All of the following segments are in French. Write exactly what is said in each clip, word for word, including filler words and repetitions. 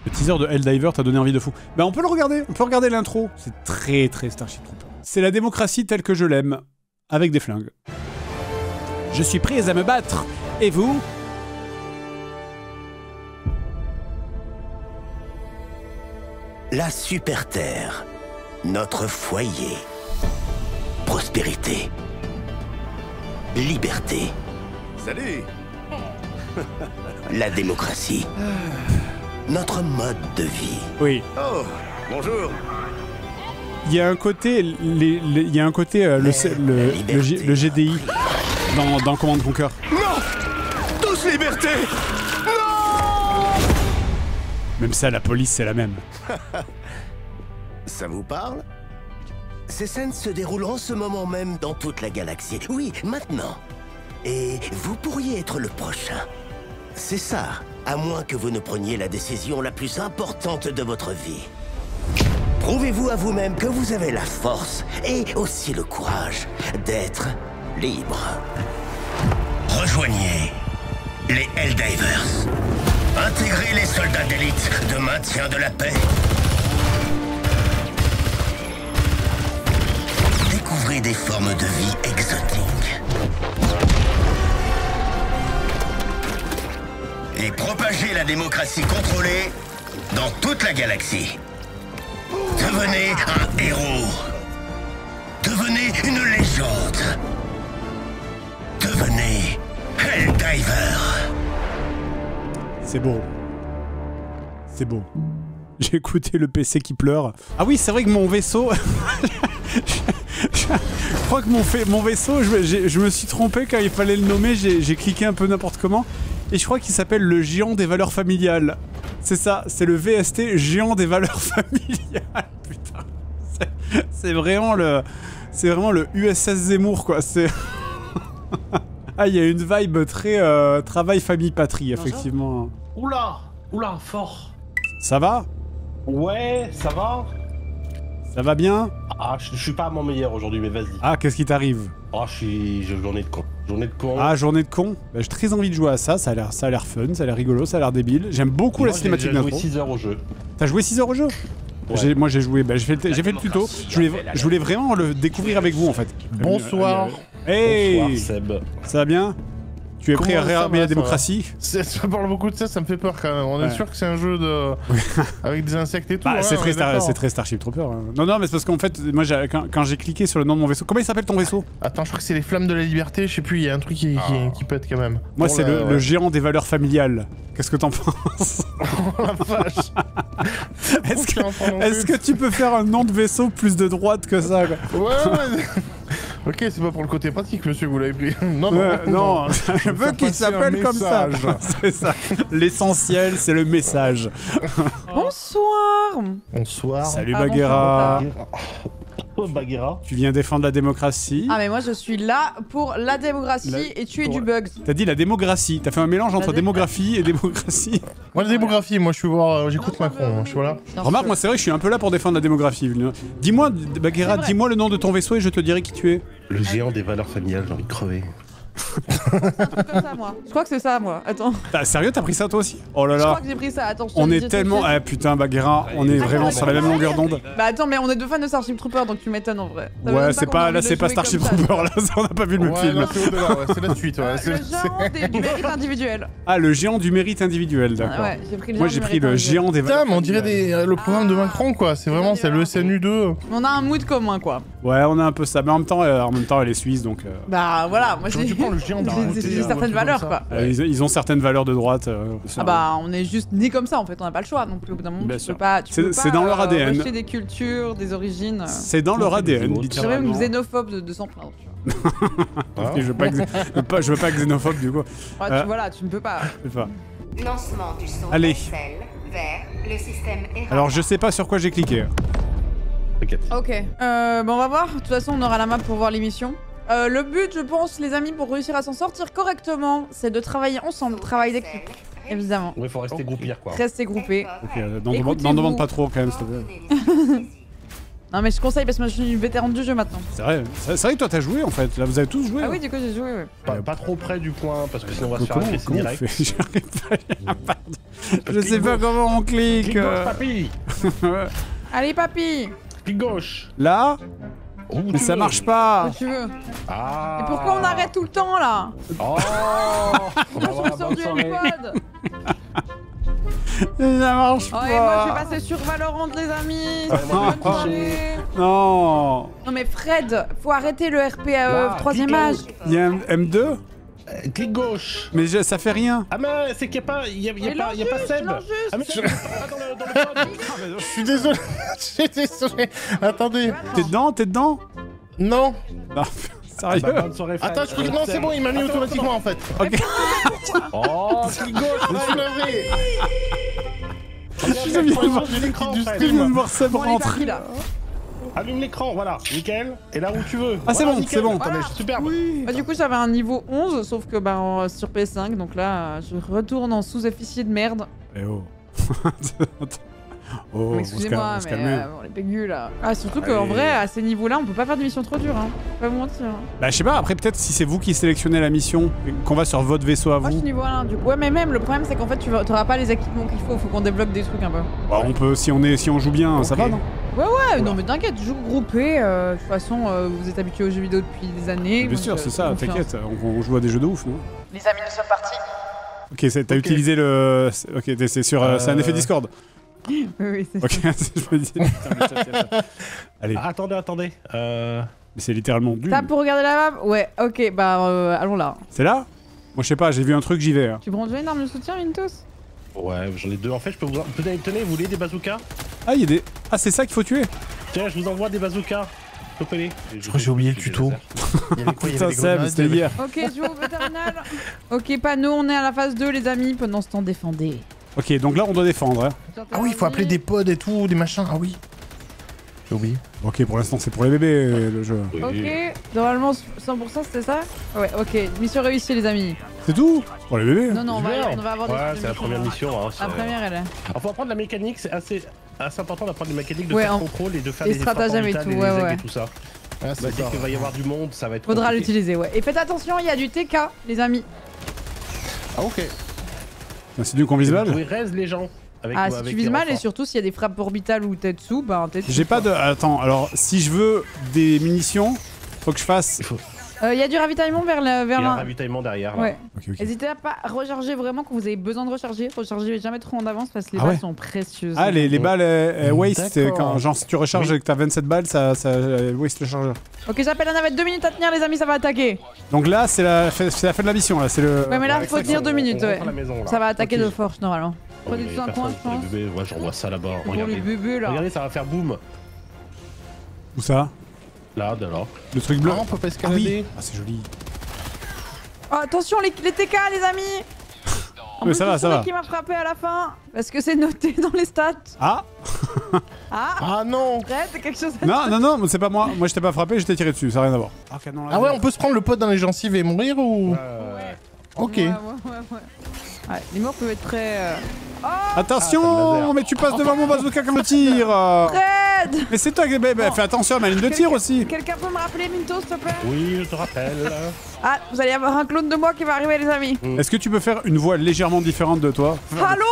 Le teaser de Helldiver t'a donné envie de fou. Bah on peut le regarder, on peut regarder l'intro. C'est très très Starship Troopers. C'est la démocratie telle que je l'aime, avec des flingues. Je suis prêt à me battre, et vous? La Super Terre, notre foyer. Prospérité. Liberté. Salut. La démocratie. Notre mode de vie. Oui. Oh, bonjour. Il y a un côté, les, les, il y a un côté euh, le, le, le, G, le G D I dans, dans Command Conquer. Non. Tous liberté. Non. Même ça, la police, c'est la même. Ça vous parle? Ces scènes se déroulent en ce moment même dans toute la galaxie. Oui, maintenant. Et vous pourriez être le prochain. C'est ça, à moins que vous ne preniez la décision la plus importante de votre vie. Prouvez-vous à vous-même que vous avez la force et aussi le courage d'être libre. Rejoignez les Helldivers. Intégrez les soldats d'élite de maintien de la paix. Découvrez des formes de vie exotiques. Et propagez la démocratie contrôlée dans toute la galaxie. Devenez un héros. Devenez une légende. Devenez Helldiver. C'est beau. C'est beau. J'ai écouté le P C qui pleure. Ah oui, c'est vrai que mon vaisseau... Je crois que mon, fait, mon vaisseau, je, je me suis trompé quand il fallait le nommer, j'ai cliqué un peu n'importe comment. Et je crois qu'il s'appelle le géant des valeurs familiales. C'est ça, c'est le V S T géant des valeurs familiales. Putain, c'est vraiment le... C'est vraiment le U S S Zemmour, quoi. C'est... Ah, il y a une vibe très euh, travail, famille, patrie, effectivement. Oula, oula, fort. Ça va? Ouais, ça va? Ça va bien? Ah, je, je suis pas à mon meilleur aujourd'hui, mais vas-y. Ah, qu'est-ce qui t'arrive? Ah, je suis... j'ai journée de con. Journée de con. Ah, journée de con? Bah, j'ai très envie de jouer à ça, ça a l'air ça a l'air fun, ça a l'air rigolo, ça a l'air débile. J'aime beaucoup moi, la cinématique d'intro. J'ai joué six heures au jeu. T'as joué six heures au jeu? Ouais. Moi j'ai joué, bah, j'ai fait, fait le tuto. Je voulais, je voulais vraiment le découvrir avec vous en fait. Bonsoir. Hey. Bonsoir Seb. Ça va bien? Tu es prêt à réarmer la démocratie? Ça parle beaucoup de ça, ça me fait peur quand même. On est ouais. sûr que c'est un jeu de... avec des insectes et tout. Bah, ouais, c'est très, star... très Starship Trooper. Hein. Non, non, mais c'est parce qu'en fait, moi, quand, quand j'ai cliqué sur le nom de mon vaisseau... Comment il s'appelle ton vaisseau? Attends, je crois que c'est les Flammes de la Liberté, je sais plus, il y a un truc qui, ah. qui, qui pète quand même. Moi, c'est le, ouais. le géant des valeurs familiales. Qu'est-ce que t'en penses? Oh la vache. Est-ce que, est que tu peux faire un nom de vaisseau plus de droite que ça, quoi? Ouais, ouais. Ok, c'est pas pour le côté pratique, monsieur, vous l'avez pris. Non, non, ouais, non, non. Je veux qu'il s'appelle comme ça. C'est ça. L'essentiel, c'est le message. Bonsoir. Bonsoir. Salut ah, Bagheera. Oh, Bagheera. Tu viens défendre la démocratie. Ah mais moi je suis là pour la démocratie la... et tuer pour... du bugs. T'as dit la démographie. T'as fait un mélange entre démographie et démocratie. Moi la démographie, moi je suis voir, j'écoute Macron, je suis là. Remarque, moi c'est vrai que je suis un peu là pour défendre la démographie. Dis-moi, Bagheera, dis-moi le nom de ton vaisseau et je te dirai qui tu es. Le géant des valeurs familiales, j'ai envie de crever. Comme ça, moi. Je crois que c'est ça, moi. Attends. T'as sérieux, t'as pris ça toi aussi? Oh là là. Je crois que j'ai pris ça. Attends, je on est tellement. Ah putain, Bagheera, on est vraiment sur la même longueur d'onde. Bah attends, mais on est deux fans de Starship Trooper, donc tu m'étonnes en vrai. Ouais, c'est pas là, c'est pas Starship Trooper là, on n'a pas vu le même film. C'est la suite, ouais. Le géant du mérite individuel. Ah, le géant du mérite individuel, d'accord. Ouais, j'ai pris le Moi j'ai pris le géant des. Putain, mais on dirait le programme de Macron, quoi. C'est vraiment, c'est le S N U deux. On a un mood commun, quoi. Ouais, on a un peu ça, mais en même temps, en même temps, elle est suisse, donc. Bah voilà, moi j'ai. Tu prends le géant J'ai certaines valeurs, quoi. Euh, ils, ils ont certaines valeurs de droite. Euh, ah bah, on est juste nés comme ça, en fait, on n'a pas le choix. Non plus, au bout d'un moment, tu peux pas. C'est dans leur A D N. Rejeter des cultures, des origines. C'est dans leur A D N, littéralement. Je serais même xénophobe de, de s'en plaindre, tu vois. je, veux pas pas, je veux pas xénophobe, du coup. Ouais, euh, tu, voilà, tu ne peux pas. Je peux pas. Lancement du son Allez. vers le système Errata. Alors, je sais pas sur quoi j'ai cliqué. Ok. Euh, bon, on va voir. De toute façon, on aura la map pour voir l'émission. Euh, le but, je pense, les amis, pour réussir à s'en sortir correctement, c'est de travailler ensemble, travail d'équipe, évidemment. Ouais, faut rester groupir, quoi. Rester groupé. Ok, n'en demande pas trop, quand même, s'il te plaît. Non mais je conseille parce que moi je suis une vétérante du jeu maintenant. C'est vrai, c'est vrai que toi t'as joué en fait, là vous avez tous joué. Ah hein. oui du coup j'ai joué ouais. Pas, pas trop près du point parce que sinon on va se faire Comment, agresser comment on direct. fait J'arrive pas, Je Clic sais pas gauche. comment on clique. Clic gauche, euh. papy. Allez papy. Clic gauche. Là Où Mais tu ça veux. marche pas. Que tu veux. Ah. Et pourquoi on arrête tout le temps là? Oh. On va Je avoir me sors bonne du soirée. pod. Ça marche Oh et moi je vais pas. passer sur Valorant les amis. Ouais, moi, Bonne je vais soirée. Non. Non mais Fred, faut arrêter le R P euh, Là, troisième clic âge. gauche. Il y a un M deux Euh, Clic gauche. mais je- ça fait rien. Ah mais c'est qu'il n'y a pas, il y a, il y a Mais pas, il y a pas lance Seb. juste, lance juste. Ah mais Seb, il est pas dans le, dans le pod. Je suis désolé. Je suis désolé. Attendez. T'es dedans, t'es dedans. Non. Non, sérieux. Bah, bonne soirée, Fred. Attends, je crois que non, c'est bon, il m'a mis Attends, automatiquement en fait. Ok. Oh, clic gauche. Je suis navré. Regarde, J'ai mis regarde, le voir- j'ai l'écran, Fred. Je viens de voir Seb Bon elle est rentrer. partie là. Allume l'écran, voilà, nickel. Et là où tu veux. Ah, c'est Voilà, bon, nickel. c'est bon. Attendez, superbe. Bah, du coup j'avais un niveau onze sauf que bah en- sur P S cinq donc là euh, je retourne en sous-officier de merde. Eh oh. Oh, on se Excusez-moi calme, on se mais calme. euh, bon, les pégus là. Ah surtout qu'en Allez. vrai à ces niveaux là on peut pas faire des missions trop dures hein. Faut pas vous mentir. Hein. Bah je sais pas, après peut-être si c'est vous qui sélectionnez la mission, et qu'on va sur votre vaisseau à Moi je vous, suis niveau un du coup. Ouais mais même le problème c'est qu'en fait tu vas- t'auras pas les équipements qu'il faut, faut qu'on débloque des trucs un peu. bah, on peut, si on est, si on joue bien, ça Ok. va non? Ouais non mais t'inquiète, joue groupé, euh, de toute façon euh, vous êtes habitués aux jeux vidéo depuis des années. Bien donc, sûr, euh, c'est ça, confiance. t'inquiète, on, on joue à des jeux de ouf, non? Les amis nous sommes partis. Ok, c'est- t'as utilisé le... c'est- Ok, t'es- c'est sur... euh, C'est un Euh. effet Discord. Oui oui c'est Ok, je me dis... Putain, mais ça, c'est ça. Allez, Ah, attendez, attendez. Euh... mais c'est littéralement du... T'as pour regarder la map? Ouais, ok, bah euh, allons là. C'est là? Moi je sais pas, j'ai vu un truc, j'y vais. hein. Tu prends déjà une arme de soutien, Mintos? Ouais, j'en ai deux. En fait, je peux vous. Tenez, tenez, vous voulez des bazookas? Ah, il y a des... Ah, c'est ça qu'il faut tuer? Tiens, je vous envoie des bazookas. Topez-les. Je crois que j'ai oublié le tuto. Il y avait quoi? Il y Putain, avait des Seb, grenades, c'était il y avait- hier. Ok, je vais au terminal. Ok, panneau, on est à la phase deux, les amis. Pendant ce temps, défendez. Ok, donc là on doit défendre. Hein. Ah oui, il faut appeler des pods et tout, des machins. Ah oui. J'ai oublié. Ok, pour l'instant c'est pour les bébés le jeu. Oui. Ok, normalement cent pour cent c'était ça? Ouais, ok, mission réussie, les amis. C'est tout? Pour les bébés? Non, non, on va, on va avoir des Ouais, trucs de c'est la mission, première hein. mission. Hein, La c'est- première, elle est. Alors, faut apprendre la mécanique, c'est assez, assez important d'apprendre les mécaniques de Ouais, faire en- contrôle et de faire les des frappes stratagèmes et orbitales tout, les ouais, aigues ouais. et tout ça. Ah, Bah, c'est dès ça. qu'il va y avoir du monde, ça va être Faudra compliqué. l'utiliser, ouais. Et faites attention, il y a du T K, les amis. Ah ok. C'est du Vous convisible? pouvez raise les gens. Avec, Ah, avec si tu les vises mal et renforts. surtout s'il y a des frappes orbitales ou t'es dessous, bah t'es dessous. J'ai pas de... Attends, alors si je veux des munitions, faut que je fasse... Il faut... Il y a du ravitaillement vers le- Il vers y a un l'un. ravitaillement derrière. Là. Ouais. Ok, ok. N'hésitez pas à recharger vraiment quand vous avez besoin de recharger. Rechargez jamais trop en avance parce que les Ah balles ouais. sont précieuses. Ah, les, les balles euh, euh, waste, c'est D'accord. quand genre si tu recharges Oui. et que t'as vingt-sept balles, ça, ça euh, waste le chargeur. Ok, j'appelle la navette, deux minutes à tenir, les amis, ça va attaquer. Donc là, c'est la, fin- c'est la fin de la mission, là, c'est le... Ouais, mais là, Ouais, faut ça, tenir on- deux minutes, on ouais. rentre à la maison, là. Ça va attaquer Ok. de force normalement. Oh, Prenez mais tout un coin, personne je pour les pense. bébés. Ouais, j'en vois ça là-bas. Pour Regardez. les bébés là. Regardez, ça va faire boum. Où ça? Là, de là. Le truc bleu? Non, on peut pas Ah escalader. oui. Ah, c'est joli. Oh, attention, les, les T K, les amis. En Mais plus, ça va, c'est ça celui va. qui m'a frappé à la fin. Parce que c'est noté dans les stats. Ah. Ah, Ah non. Fred, t'as quelque chose à Non, non, non, mais c'est pas moi. Moi, j'étais pas frappé, j'étais tiré dessus, ça n'a rien à voir. Ah, canon, Ah ouais, on peut se prendre le pod dans les gencives et mourir ou... Ouais. Ok. Ouais, ouais, ouais, ouais. Ouais, les morts peuvent être très... euh, Attention, mais tu passes devant mon bazooka quand je tire. Fred. Mais c'est toi qui... Bah, bah, fais attention à ma ligne de tir aussi. Quelqu'un peut me rappeler Minto, s'il te plaît? Oui, je te rappelle. Ah, vous allez avoir un clone de moi qui va arriver, les amis. Est-ce que tu peux faire une voix légèrement différente de toi? Hallo,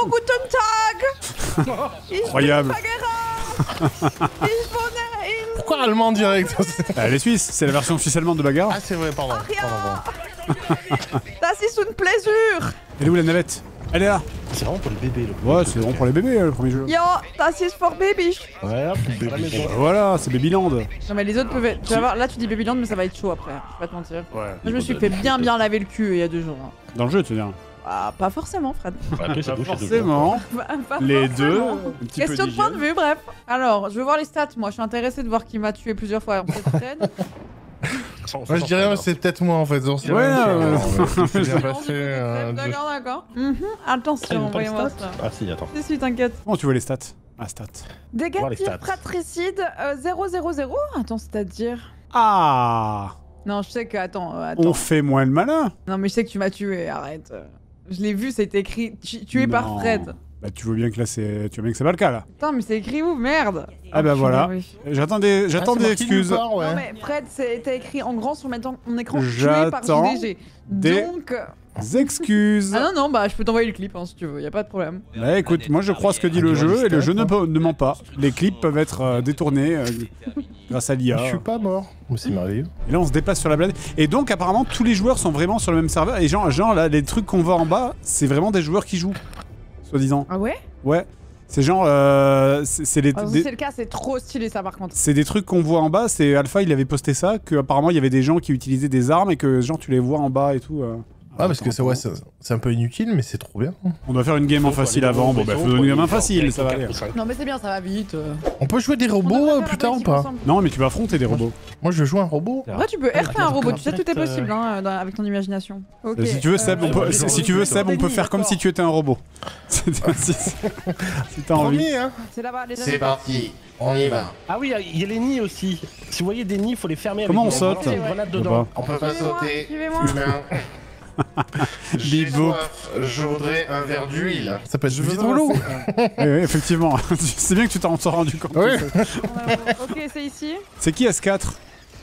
guten Tag. Ich bin Incroyable. Bagheera. Ich wohne in Pourquoi allemand direct? Ah, elle est suisse, c'est la version suisse allemande de Bagarre. Ah c'est vrai, pardon. Pardon, pardon. Das ist une plaisir. Elle est où la navette? Elle est là. C'est vraiment pour les bébés. Le Ouais, c'est bon pour les bébés, euh, le premier jeu. Ja, das ist for baby. Ouais, hop, à la maison. Bah, voilà, c'est Babyland. Non mais les autres peuvent être... Tu vas voir, là tu dis Babyland mais ça va être chaud après, je vais pas te mentir. Ouais. Moi je me suis fait bien bien laver le cul il y a deux jours. hein. Dans le jeu, tu veux dire. Ah, pas forcément Fred. Après, c'est Pas douche et douche. forcément. Pas- pas Les forcément. deux. Un petit peu Question de point de d'hygiène. vue, bref. Alors, je veux voir les stats, moi je suis intéressé de voir qui m'a tué plusieurs fois. Peut-être Fred. Moi je dirais c'est peut-être moi en fait. Ouais, Ouais, ouais. C'est bien Non, passé. euh, D'accord, d'accord. Mhm, Ah, ils Attention, ont pas les voyons voir stats ça. Ah si, attends. Si, si, t'inquiète. Comment tu vois les stats? Ah, stats. Dégâts Voir les tir stats. fratricide euh, zéro zéro zéro. Attends, c'est-à-dire... Ah. Non, je sais que... Attends, euh, attends. On fait moins le malin. Non mais je sais que tu m'as tué, arrête. Je l'ai vu, c'était écrit tu- tué par Non. Fred. Bah tu vois bien que là c'est... Tu vois bien que c'est pas le cas là. Putain, mais c'est écrit où, merde? Ah bah voilà. Oui. J'attends des, j'attends Ah, des c'est marqué excuses. nulle part, ouais. Non mais Fred, t'as écrit en grand sur mon mon écran tué par J'attends J D G. des- Donc... Des excuses. Ah non, non, bah je peux t'envoyer le clip hein, si tu veux, y a pas de problème. Bah écoute, moi je crois ce que dit le jeu et le jeu ne, peut- ne ment pas. Les clips peuvent être euh, détournés euh, grâce à l'I A. Je suis pas mort. Mais c'est merveilleux. Et là on se déplace sur la planète. Et donc apparemment tous les joueurs sont vraiment sur le même serveur. Et genre, genre là, les trucs qu'on voit en bas, c'est vraiment des joueurs qui jouent. Soi-disant. Ah ouais? Ouais. C'est genre... Euh, c'est c'est les... Ah, des- si c'est le cas, c'est trop stylé ça par contre. C'est des trucs qu'on voit en bas, c'est Alpha il avait posté ça, que apparemment il y avait des gens qui utilisaient des armes et que genre tu les vois en bas et tout. euh. Ah, parce que c'est ouais, c'est c'est un peu inutile, mais c'est trop bien. On doit faire une game en facile avant, bon bah faut donner une game en facile, ça va aller. Non mais c'est bien, ça va vite. euh. On peut jouer des On robots devrait euh, faire plus un tard ou collectif pas? ensemble. Non mais tu vas affronter des robots. Moi, je veux jouer un robot. En vrai, tu peux R P un robot, tu sais, tout est direct, possible hein, dans- avec ton imagination. Ok. Euh, Si tu veux Seb, on peut, ouais, si, ouais, si tu veux ouais, Seb, on peut faire comme si tu étais un robot. si si t'as envie. Premier, hein. C'est là-bas, les C'est amis. parti. On y va. Ah oui, il y a les nids aussi. Si vous voyez des nids, il faut les fermer. Comment avec on des- saute des grenades Je sais dedans. pas. On peut pas Suivez-moi, sauter. suivez-moi. Humain. J'ai Bip, boop. soif. Je voudrais un verre d'huile. Ça peut être Je vite veux rouleau. Oui, oui, effectivement. C'est bien que tu t'en sois rendu compte. Ouais. On a- Ok, c'est ici. C'est qui S quatre?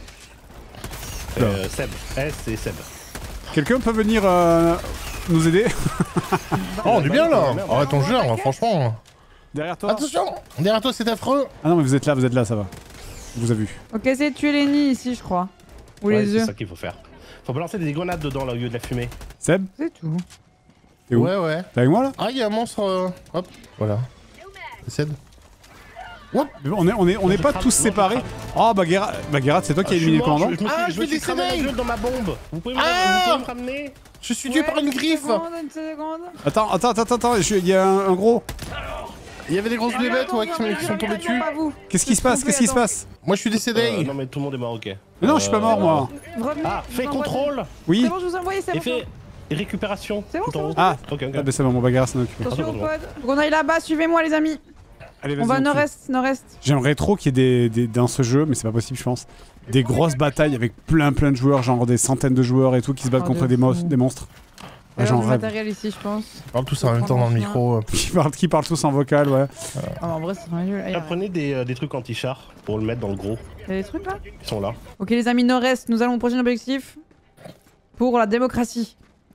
Euh, Seb. S et Seb. Quelqu'un peut venir euh, nous aider? Oh, on est bien là. Arrête ton jeu, hein, franchement. Derrière toi? Attention. Derrière toi, c'est affreux. Ah non mais vous êtes là, vous êtes là, ça va. On vous a vu. Ok, c'est tuer les nids ici, je crois. Ou Ouais, les c'est œufs. ça qu'il faut faire. Faut balancer des grenades dedans là au lieu de la fumée. Seb, C'est tout. t'es où? Ouais, ouais. T'es avec moi là? Ah, il y a un monstre. euh, Hop, voilà. C'est On est, on est, on est pas tous séparés. Oh Baguerat, Baguerat, c'est toi qui as Ah, je suis éliminé le mort, commandant? je, je me suis, Ah, je je me vais suis cramé la décéder. gueule dans ma bombe. Vous pouvez me, Ah vous pouvez me ramener? Je suis tué par une griffe. Une seconde, une seconde. Attends, attends, attends, attends, il y a un, un gros. Il y avait des grosses bébêtes ouais, qui sont, qui sont tombées dessus. Qu'est-ce qui se passe? Qu'est-ce qui se passe? Moi, je suis décédé. Euh, Non mais tout le monde est mort, ok. Mais non, je suis pas mort moi. Revenez. Ah, je fais vous envoie- contrôle Oui. C'est bon, je vous envoie, c'est et bon. fais récupération. C'est bon, tout c'est en bon. haut. Ah, Ok, ok. ah bah c'est bon, mon Baguerat s'en occupe. Attention au Attends, code. Faut qu'on aille là-bas, suivez-moi les amis. Allez, On va vas-y, nord-est, nord-est. J'aimerais trop qu'il y ait des, des- dans ce jeu, mais c'est pas possible, je pense. Des grosses batailles avec plein plein de joueurs, genre des centaines de joueurs et tout, qui se battent Oh, contre de des, mo- fou. des monstres. Ah, Il y a J'en du rêve. matériel ici, je pense. On parle tous en même temps dans le micro. euh. Qui parlent, qui parlent tous en vocal, ouais. Ah, en vrai, c'est nul. Il y a Prenez des, euh, des trucs anti-char pour le mettre dans le gros. il y a des trucs là. Ils sont là. Ok, les amis, nord-est, nous allons au prochain objectif. Pour la démocratie.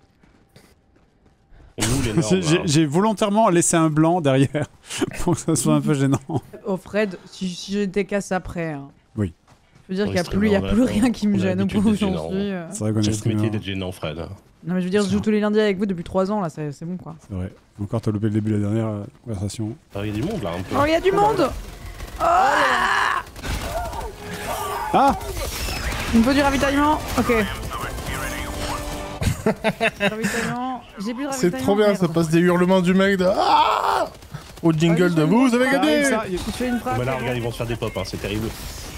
Et nous, les normes, J'ai- J'ai hein. j'ai volontairement laissé un blanc derrière pour que ça soit un peu gênant. Oh Fred, si, si j'étais casse après. Hein. Oui. Je veux dire Oui, qu'il n'y a c'est plus, il y a très plus bien, rien qui me on a gêne au l'habitude point où d'être j'en gênant. suis. euh. C'est vrai qu'on est C'est le streamer. métier d'être gênant, Fred. Non mais je veux dire, je joue tous les lundis avec vous depuis trois ans là, c'est c'est bon quoi. C'est vrai. Encore, t'as loupé le début de la dernière euh, conversation. Ah, il y a du monde là un peu. Oh, il y a du monde. Ah! Il me faut du ravitaillement. Ok. Ravitaillement. J'ai plus de ravitaillement. C'est trop bien, ça merde. passe des hurlements du mec de Ah au jingle de vous avez Ça arrive, gagné. ça. Je fais une frappe. Mais là, regarde, ils vont se faire des pop, hein, c'est terrible.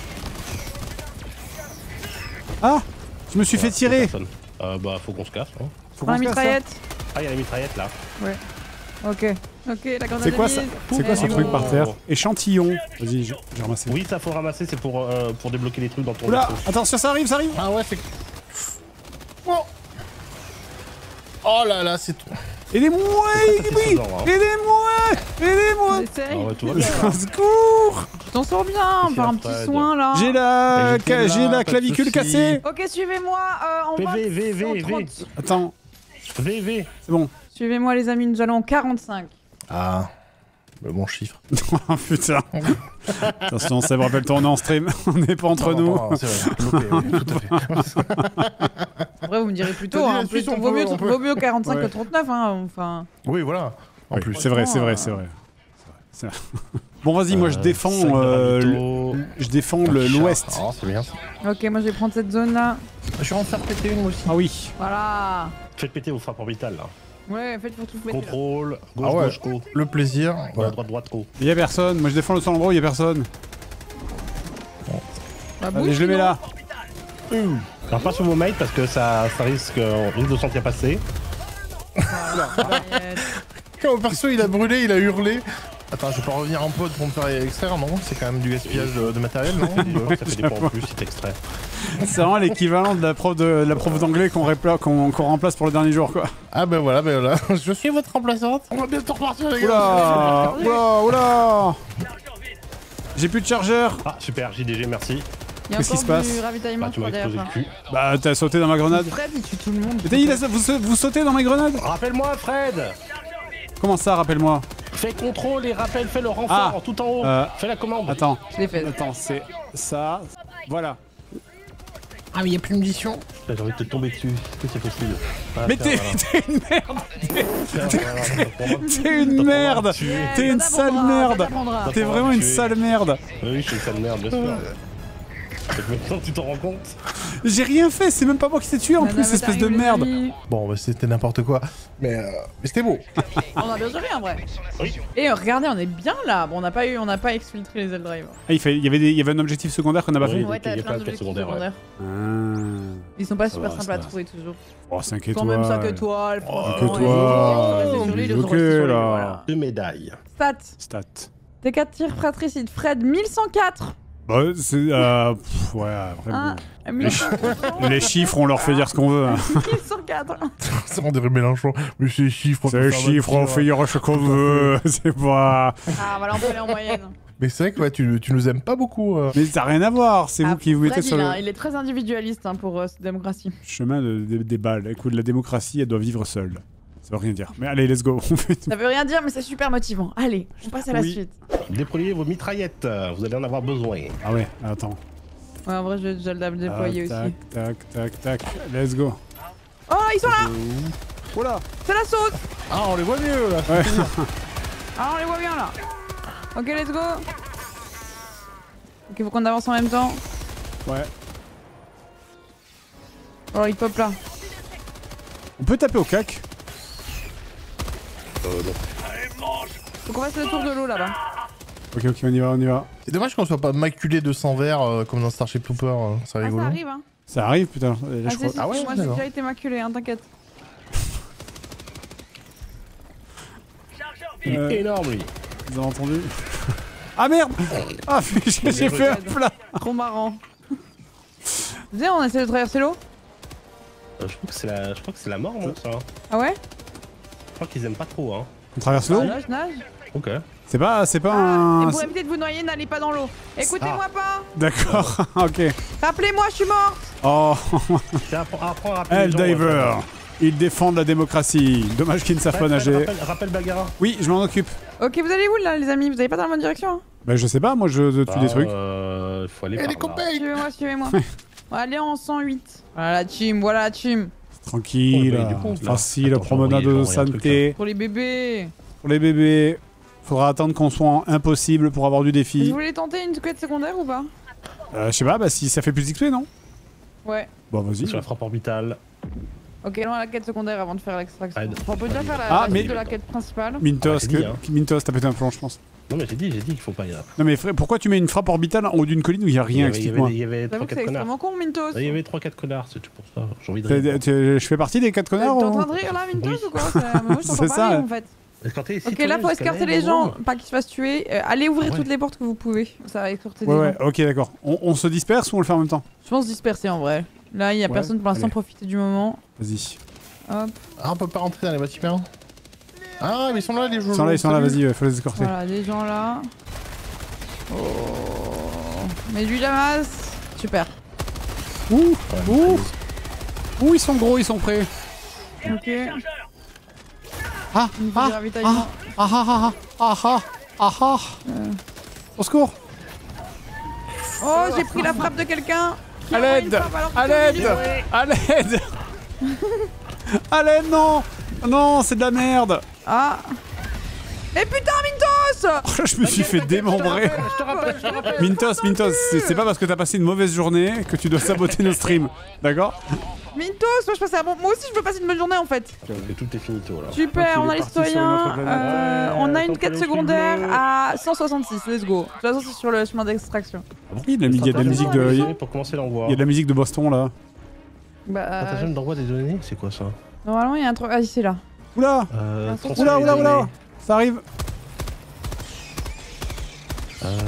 Ah! Je me suis fait tirer! Personne. Euh, bah, faut qu'on se casse. Hein. Faut Prends la qu'on se casse, ça. mitraillette. Ah, il y a la mitraillette là. Ok. Ok, la grenade C'est quoi est ça? mise. C'est quoi ce Et truc bon. par terre? Échantillon. Vas-y, j'ai j'ai ramassé. Oui, ça faut ramasser, c'est pour, euh, pour débloquer les trucs dans ton Oula! vaisseau. Attention, ça arrive, ça arrive! Ah ouais, c'est. Oh, oh là là, c'est tout. Aidez-moi! Ça fait Oui! seize ans, hein. Aidez-moi! Aidez-moi! Essaye. Ah ouais, tout va bien. Au secours! Tu t'en sors bien par un petit Fred. soin là. J'ai la, J'étais ca- là, j'ai pas la de clavicule soucis. cassée! Ok, suivez-moi. Euh, on V, va V, V, V, cent trente. Attends, V, V. c'est bon. Suivez-moi les amis, nous allons en quarante-cinq. Ah, le bon chiffre. Oh putain. Attention, Seb, rappelle-toi, on est en stream. On n'est pas entre nous. Oh, c'est vrai, loupé, oui, tout à fait. Après, vous me direz plutôt, T'as dit hein, la plus, suite, on vaut, peut- mieux, on peut. vaut mieux quarante-cinq Ouais. que trente-neuf, hein, enfin... Oui, voilà. En Oui, plus. c'est vrai, c'est vrai, c'est vrai. C'est vrai. Bon, vas-y, moi je Euh, défends, cinq de euh, ravito. le- je défends le- l'ouest. Oh, c'est bien. Ok, moi je vais prendre cette zone là. Je suis en train de faire péter une moi aussi. Ah oui. Voilà. Faites péter vos frappes orbitales là. Ouais, faites pour tout mettre. Contrôle, gauche, Ah ouais. gauche, go. Le plaisir. Ouais. Voilà. Droite, droite, go. Il y a personne. Moi je défends le centre gros, il y a personne. Bah, Allez, bouge, je le mets sinon. là. Alors pas sur vos mates parce que ça, ça risque, on risque de sentir passer. Voilà. Quand le perso il a brûlé, il a hurlé. Attends, je vais pas revenir en pod pour me faire extraire, non? C'est quand même du gaspillage de, de matériel, non? Ça fait des points en plus si t'extrais. C'est vraiment l'équivalent de la prof de, de la prof d'anglais qu'on répla- qu'on qu'on remplace pour le dernier jour, quoi. Ah ben voilà, ben voilà. Je suis votre remplaçante. On va bientôt repartir, les Oula, oula, oula. J'ai plus de chargeur. Ah super, J D G, merci. Il y a Qu'est-ce qui encore se passe? du ravitaillement Bah tu m'as derrière explosé le ça. cul. Bah t'as sauté dans ma grenade. Fred, il tue tout le monde. Mais t'as- il a- vous, sa- vous sautez dans mes grenades? Rappelle-moi Fred. Comment ça, rappelle-moi? Fais contrôle et rappelle, fais le renfort Ah. tout en haut. Euh, Fais la commande. Attends, Je l'ai fait. attends, c'est ça. Voilà. Ah mais y'a plus de munitions. Là, j'ai envie de te tomber dessus. Est-ce que c'est possible? Ah, Mais tiens, t'es voilà. t'es une merde. Tiens, voilà, pour moi. T'es une merde. Yeah, T'es ça une sale t'apprendra, ça merde. t'apprendra. T'es vraiment une sale merde. Oui, oui, je suis une sale merde, bien sûr. Donc maintenant tu t'en rends compte? J'ai rien fait, c'est même pas moi qui t'ai tué en Nana, plus, mais espèce de t'arrives, les merde. amis. Bon, bah c'était n'importe quoi. Mais, euh, mais c'était beau. On a bien géré en vrai. Oui. Et euh, regardez, on est bien là. Bon, on n'a pas eu, on n'a pas exfiltré les Eldrive. Ah, il, fait- il y avait des- il y avait un objectif secondaire qu'on n'a pas Oui. fait. Ouais, il y t'as a plein plein de d'objectifs secondaires, ouais. secondaires. Ah. Ils sont pas Ça super va, sympas ça à va. trouver toujours. Oh, cinq Ils étoiles. sont même cinq étoiles. Oh, franchement, que ils toi. sont restés sur l'île, ils sont Ok, restés sur l'île, là. voilà. Deux médailles. Stats. Stat. T quatre tirs fratricides. Fred, mille cent quatre. Bah, c'est. Euh, pff, ouais, vraiment. Un, mille cent quatre. Les chiffres, on leur fait dire ce qu'on veut. hein. mille cent quatre. Ça on dirait Mélenchon. Mais c'est les chiffres. on C'est peut les faire chiffres, on notre fait dire ce qu'on veut. C'est pas. Ah, voilà, on peut aller en moyenne. Mais c'est vrai que ouais, tu, tu nous aimes pas beaucoup. euh. Mais ça n'a rien à voir, c'est Ah, vous qui vous mettez Fred, sur il, le a- il est très individualiste hein, pour euh, cette démocratie. chemin de- de- des balles. Écoute, la démocratie, elle doit vivre seule. Ça veut rien dire. Mais allez, let's go. On fait tout. Ça veut rien dire, mais c'est super motivant. Allez, on passe à la Oui. suite. Déployez vos mitraillettes, vous allez en avoir besoin. Ah ouais, attends. Ouais, en vrai, je vais déjà le déployer Ah, aussi. tac, tac, tac, tac. Let's go. Oh, ils sont là. Oula. C'est la sauce. Ah, on les voit mieux là. Ouais. Ah, on les voit bien là. Ok, let's go. Ok, faut qu'on avance en même temps. Ouais. Oh, il pop là. On peut taper au cac. Euh, non. Faut qu'on fasse le tour de l'eau là-bas. Ok, ok, on y va, on y va. C'est dommage qu'on soit pas maculé de sang vert euh, comme dans Starship Trooper. euh, C'est Ah, rigolo. ça arrive, hein. Ça arrive, putain. Là, Ah, je si, crois- si, Ah ouais, si, moi j'ai d'accord. déjà été maculé, hein, t'inquiète. Il est Euh. énorme lui. Vous avez entendu? Ah merde! Ah, j'ai j'ai fait un plat! Trop marrant. Viens, on essaie de traverser l'eau. Euh, je crois que c'est la, je crois que c'est la mort, non ça. Ah ouais? Je crois qu'ils aiment pas trop, hein. On traverse l'eau? Ah, nage, nage. Ok. C'est pas, c'est pas Ah, un. et pour éviter de vous noyer, n'allez pas dans l'eau. Écoutez-moi pas. D'accord, ok. Rappelez-moi, je suis morte. Oh, C'est apprends, apprends à rappeler les gens, Helldiver! ouais, Ils défendent la démocratie. Dommage qu'ils ne savent Fred, pas Fred, nager. Rappelle, rappelle Bagara. Oui, je m'en occupe. Ok, vous allez où là, les amis? Vous allez pas dans la bonne direction, hein? Bah, je sais pas, moi je tue Bah, des trucs. Euh, il faut aller Eh par les là. copains. Suivez-moi, suivez-moi. On va aller en cent huit. Voilà la team, voilà la team. Tranquille, Oh, bah, il y a du compte, là. facile, Attends, promenade j'ai envoyé- de j'ai envoyé un santé. Pour les bébés. Pour les bébés, faudra attendre qu'on soit en impossible pour avoir du Vous défi. voulez tenter une quête secondaire ou pas? Euh, je sais pas, bah si ça fait plus d'X P, non? Ouais. Bon, vas-y. Sur la frappe orbitale. Ok, allons à la quête secondaire avant de faire l'extraction. Aide. On peut déjà faire la, Ah, la mais- suite de la quête principale. Mintos, Ah, c'est dit, que- hein. Mintos, t'as pété un plomb, je pense. Non mais j'ai dit, j'ai dit qu'il faut pas y aller. Non mais frère, pourquoi tu mets une frappe orbitale en haut d'une colline où il y a Il y rien, avait, il y explique-moi. avait, il y avait J'avoue trois que c'est quatre connards. extrêmement con, Mintos. Il y avait trois quatre connards, c'est tout pour ça. J'ai envie de T'es- rire. t'es- Je fais partie des quatre T'es connards en ou- train de rire là, Mintos Oui. ou quoi? C'est- Moi je C'est t'entends ça, pas rire ouais. en fait. Escorter les Ok, là citoyens faut jusqu'à escorter l'arrêt les gens, Vendôme. pas qu'ils se fassent tuer. Euh, allez ouvrir Ouais. toutes les portes que vous pouvez. Ça va escorter Ouais, des ouais, gens. ok, d'accord. On, on se disperse ou on le fait en même temps? Je pense disperser en vrai. Là, il y a Ouais, personne pour l'instant, allez. profiter du moment. Vas-y. Hop, Ah, on peut pas rentrer dans les bâtiments. Ah, mais ils sont là les joueurs. Ils sont là, ils sont là, vas-y, ouais, faut les escorter. voilà, des gens là. Oh. Mais lui la masse. Super. Ouh, ouh, ouh, ils sont gros, ils sont prêts. Ok. Ah, Une fois ah, du ravitaillement. ah, ah, ah, ah, ah, ah, ah. Au secours. Oh, j'ai pris la frappe de quelqu'un. qui À a envoyé une l'aide, frappe alors que à c'était au l'aide, milieu. à l'aide. À l'aide, non, non, c'est de la merde. Ah. Mais putain, Mintos. Je me suis fait démembrer. Je te rappelle, je te rappelle. Mintos, Mintos, c'est c'est pas parce que t'as passé une mauvaise journée que tu dois saboter nos streams, d'accord? Mintos, moi je passais un bon. Moi aussi je veux passer une bonne journée en fait. Et tout est finito là. Super, Ok, on a il est les parti sur une citoyens. autre planète. euh, Ouais, on a attends, une quête faut aller au secondaire bleu. à cent soixante-six. Let's go. De toute façon, c'est sur le chemin d'extraction. Oui, il y a de la, il y a de la musique de, il y a- Pour commencer l'envoi. il y a de la musique de Boston là. Bah. Stratagème d'envoi des données, c'est quoi ça? Normalement, il y a un truc. Ah, c'est là. Oula, Euh, Oula, transférer oula, les oula, données. oula, ça arrive. Euh...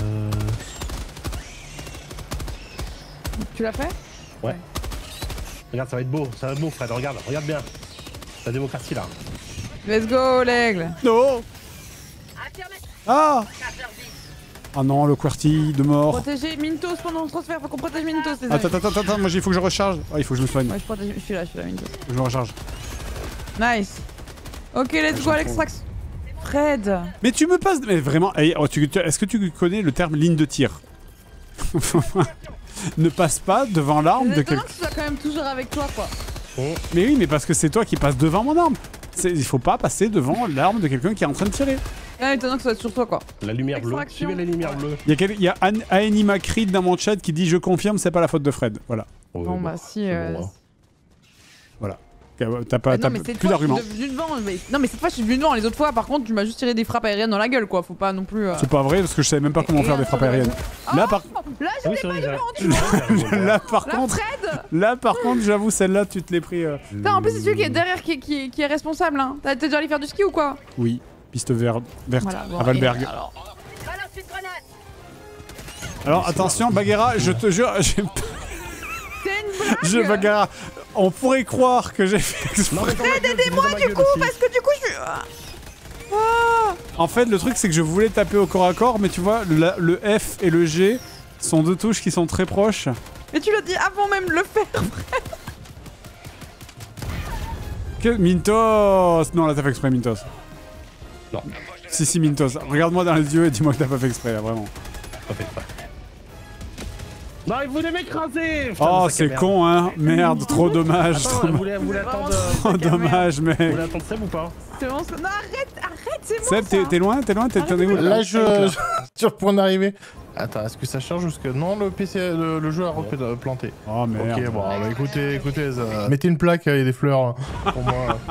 Tu l'as fait? Ouais. Regarde, ça va être beau, ça va être beau, Fred. Regarde, regarde bien. La démocratie là. Let's go, l'aigle. Non. Ah. Ah non, le QWERTY de mort. Protéger Mintos pendant le transfert, faut qu'on protège Mintos, les amis. Attends, attends, attends, attends, moi il faut que je recharge. Ah, il faut que je me soigne. Ouais, je protège, je suis là, je suis là, Mintos. Je me recharge. Nice. Ok, let's go à l'extraction. Fred. Mais tu me passes... Mais vraiment, hey, oh, tu- tu- est-ce que tu connais le terme ligne de tir? Ne passe pas devant l'arme C'est de étonnant quelqu'un. que tu sois quand même toujours avec toi, quoi. Mais oui, mais parce que c'est toi qui passes devant mon arme. C'est- Il faut pas passer devant l'arme de quelqu'un qui est en train de tirer. C'est étonnant que ce soit sur toi, quoi. La lumière bleue. Extraction. Suivez la lumière bleue. Il y a, quel... il y a An- Anima Creed dans mon chat qui dit je confirme, c'est pas la faute de Fred. Voilà. Ouais, Bon, bah si. c'est euh, bon, hein. Voilà. T'as pas, Bah t'as non, mais cette plus fois, je d'arguments. suis devenu devant. Mais... Non, mais cette fois, je suis venu devant. Les autres fois, par contre, tu m'as juste tiré des frappes aériennes dans la gueule, quoi. Faut pas non plus. euh, C'est pas vrai parce que je savais même pas comment Et faire un des frappes seul aériennes. Ah, Là par, Là, je Oui, l'ai c'est pas vrai, eu j'ai- devant, tu vois. là par Là, contre, Fred. là par contre, j'avoue celle-là tu te l'es pris. euh, Putain, en plus, c'est celui qui est derrière qui, qui, qui est responsable, hein. T'as t'es déjà allé faire du ski ou quoi? Oui, piste verte, verte Voilà, bon, à Valberg. et alors Alors attention, Bagheera, je te jure, j'ai- C'est une blague. je Bagheera, on pourrait croire que j'ai fait exprès. aidez-moi du coup, Parce que du coup, je suis. Ah. En fait, le truc c'est que je voulais taper au corps à corps, mais tu vois, le, le F et le G sont deux touches qui sont très proches. Mais tu l'as dit avant même de le faire. Que Mintos. Non, là t'as fait exprès, Mintos. Non. Si, si, Mintos. Regarde-moi dans les yeux et dis-moi que t'as pas fait exprès, là, vraiment. Pas fait exprès. Non, il voulait m'écraser. Oh, c'est con, hein. Merde, trop dommage. Attends, Trop, vous voulez, vous voulez attendre, euh, trop dommage, mec. vous voulez attendre Seb ou pas? C'est bon, ça- non, arrête, arrête, c'est bon. Seb, t'es- t'es loin, t'es loin, t'es t'en es où là? Là, je. je- Sur le point d'arriver. Attends, est-ce que ça charge ou ce que. Non, le P C, le, le jeu a repé- planté. Oh merde. Ok, bon, bah écoutez, écoutez, ça... mettez une plaque et des fleurs hein, pour moi.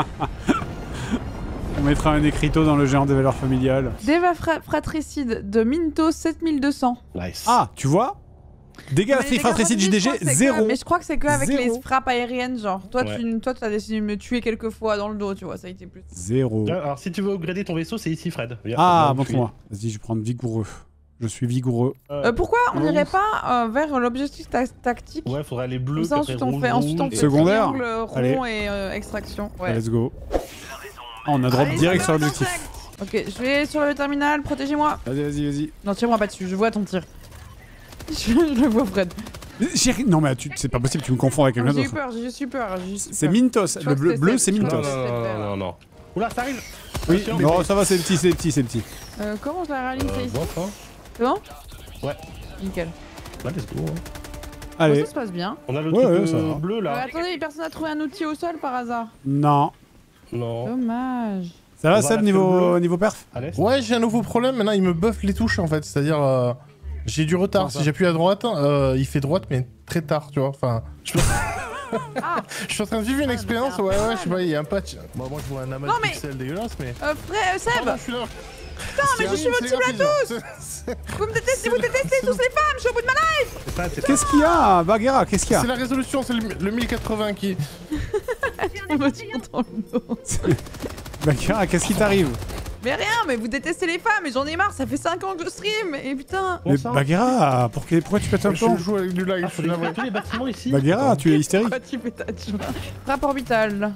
On mettra un écriteau dans le géant des valeurs familiales. Deva fra- fratricide de Minto sept mille deux cents. Nice. Ah, tu vois? Dégâts Mais les dégâts fratricides J D G, fratricides, je crois que c'est zéro. que- Mais je crois que c'est que avec Zéro. les frappes aériennes, genre. Toi, Ouais. tu toi, tu as décidé de me tuer quelques fois dans le dos, tu vois, ça a été plus. Zéro. Tiens, alors si tu veux upgrader ton vaisseau, c'est ici, Fred. Viens, Ah, là où je suis. montre-moi. Vas-y, je vais prendre vigoureux. Je suis vigoureux. Euh, pourquoi on Rouge. n'irait pas euh, vers l'objectif ta- tactique? Ouais, faudrait aller bleu, Comme ça, puis ensuite après on rouge, fait, ensuite on rouge, fait et- Secondaire. triangle, rond Allez. et euh, extraction. Ouais. Let's go. Ah, on a drop Allez, direct ça sur va, l'objectif. Ok, je vais sur le terminal, protégez-moi. Vas-y, vas-y, vas-y. Non, tire-moi pas dessus, je vois ton tir. je, je le vois, Fred. Chérie, non mais tu- c'est pas possible, tu me confonds avec quelqu'un J'ai eu d'autre. peur, j'ai juste eu peur. j'ai juste eu C'est peur. Mintos, Je le crois que bleu, c'était bleu Seb. c'est Je Non, crois Mintos. non, non, non, non, non. Oula, ça arrive. Oui, Attention. non, ça va, c'est petit, c'est petit, c'est petit. Euh, comment je la réalise Euh, c'est ici? bon, enfin. C'est bon? Ouais. Nickel. Là, let's go. hein. Allez. Bon, ça se passe bien. On a le Ouais, truc ouais, euh, ça va. bleu Euh, là. attendez, personne n'a trouvé un outil au sol par hasard? Non. Non. Dommage. Ça va, On va Seb, la faire niveau, bleu. niveau perf? À l'est. Ouais, j'ai un nouveau problème. Maintenant, il me buff les touches en fait. C'est-à-dire, euh, j'ai du retard. Comment ça Si j'appuie à droite, euh, il fait droite, mais très tard, tu vois. Enfin, je suis... Ah, je suis en train de vivre une Ah, expérience. mais Ouais, c'est un ouais, je sais pas, il y a un patch. Bon, moi, je vois un amas Non, de mais- pixels dégueulasse, mais. euh, frère, euh, Seb, Pardon, je suis là. Putain, mais je suis votre cible à tous. vous me détestez, vous détestez tous les femmes, je suis au bout de ma life. C'est ça, c'est ça. Qu'est-ce qu'il y a, Bagheera? Qu'est-ce qu'il y a? C'est la résolution, c'est le, le mille quatre-vingts qui. On me tire dans le dos. Bagheera, qu'est-ce qui t'arrive? Mais rien, mais vous détestez les femmes et j'en ai marre, ça fait cinq ans que je stream et putain. Mais ça Bagheera, pour que- pourquoi tu pètes un Je plomb? joue avec du lag, Ah, je faut suis navré. détruire tous les bâtiments ici. Bagheera, tu es hystérique. Pourquoi tu fais ta joie? Frappe orbitale.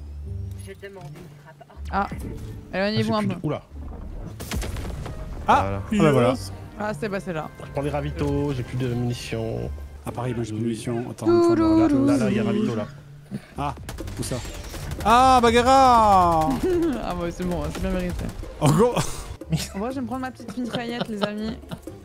Ah, éloignez-vous un peu. Oula. Ah, Voilà. ah bah voilà. Ah, c'est passé là. Je prends les ravitaux, j'ai plus de munitions. Ah pareil, moi j'ai plus de munitions. Attends, il me faut Touloulou. un Là, là, il y a ravito là. Ah, où ça? Ah, Bagheera! Ah ouais, c'est bon, c'est bien mérité. En gros, En vrai, je vais me prendre ma petite mitraillette, les amis.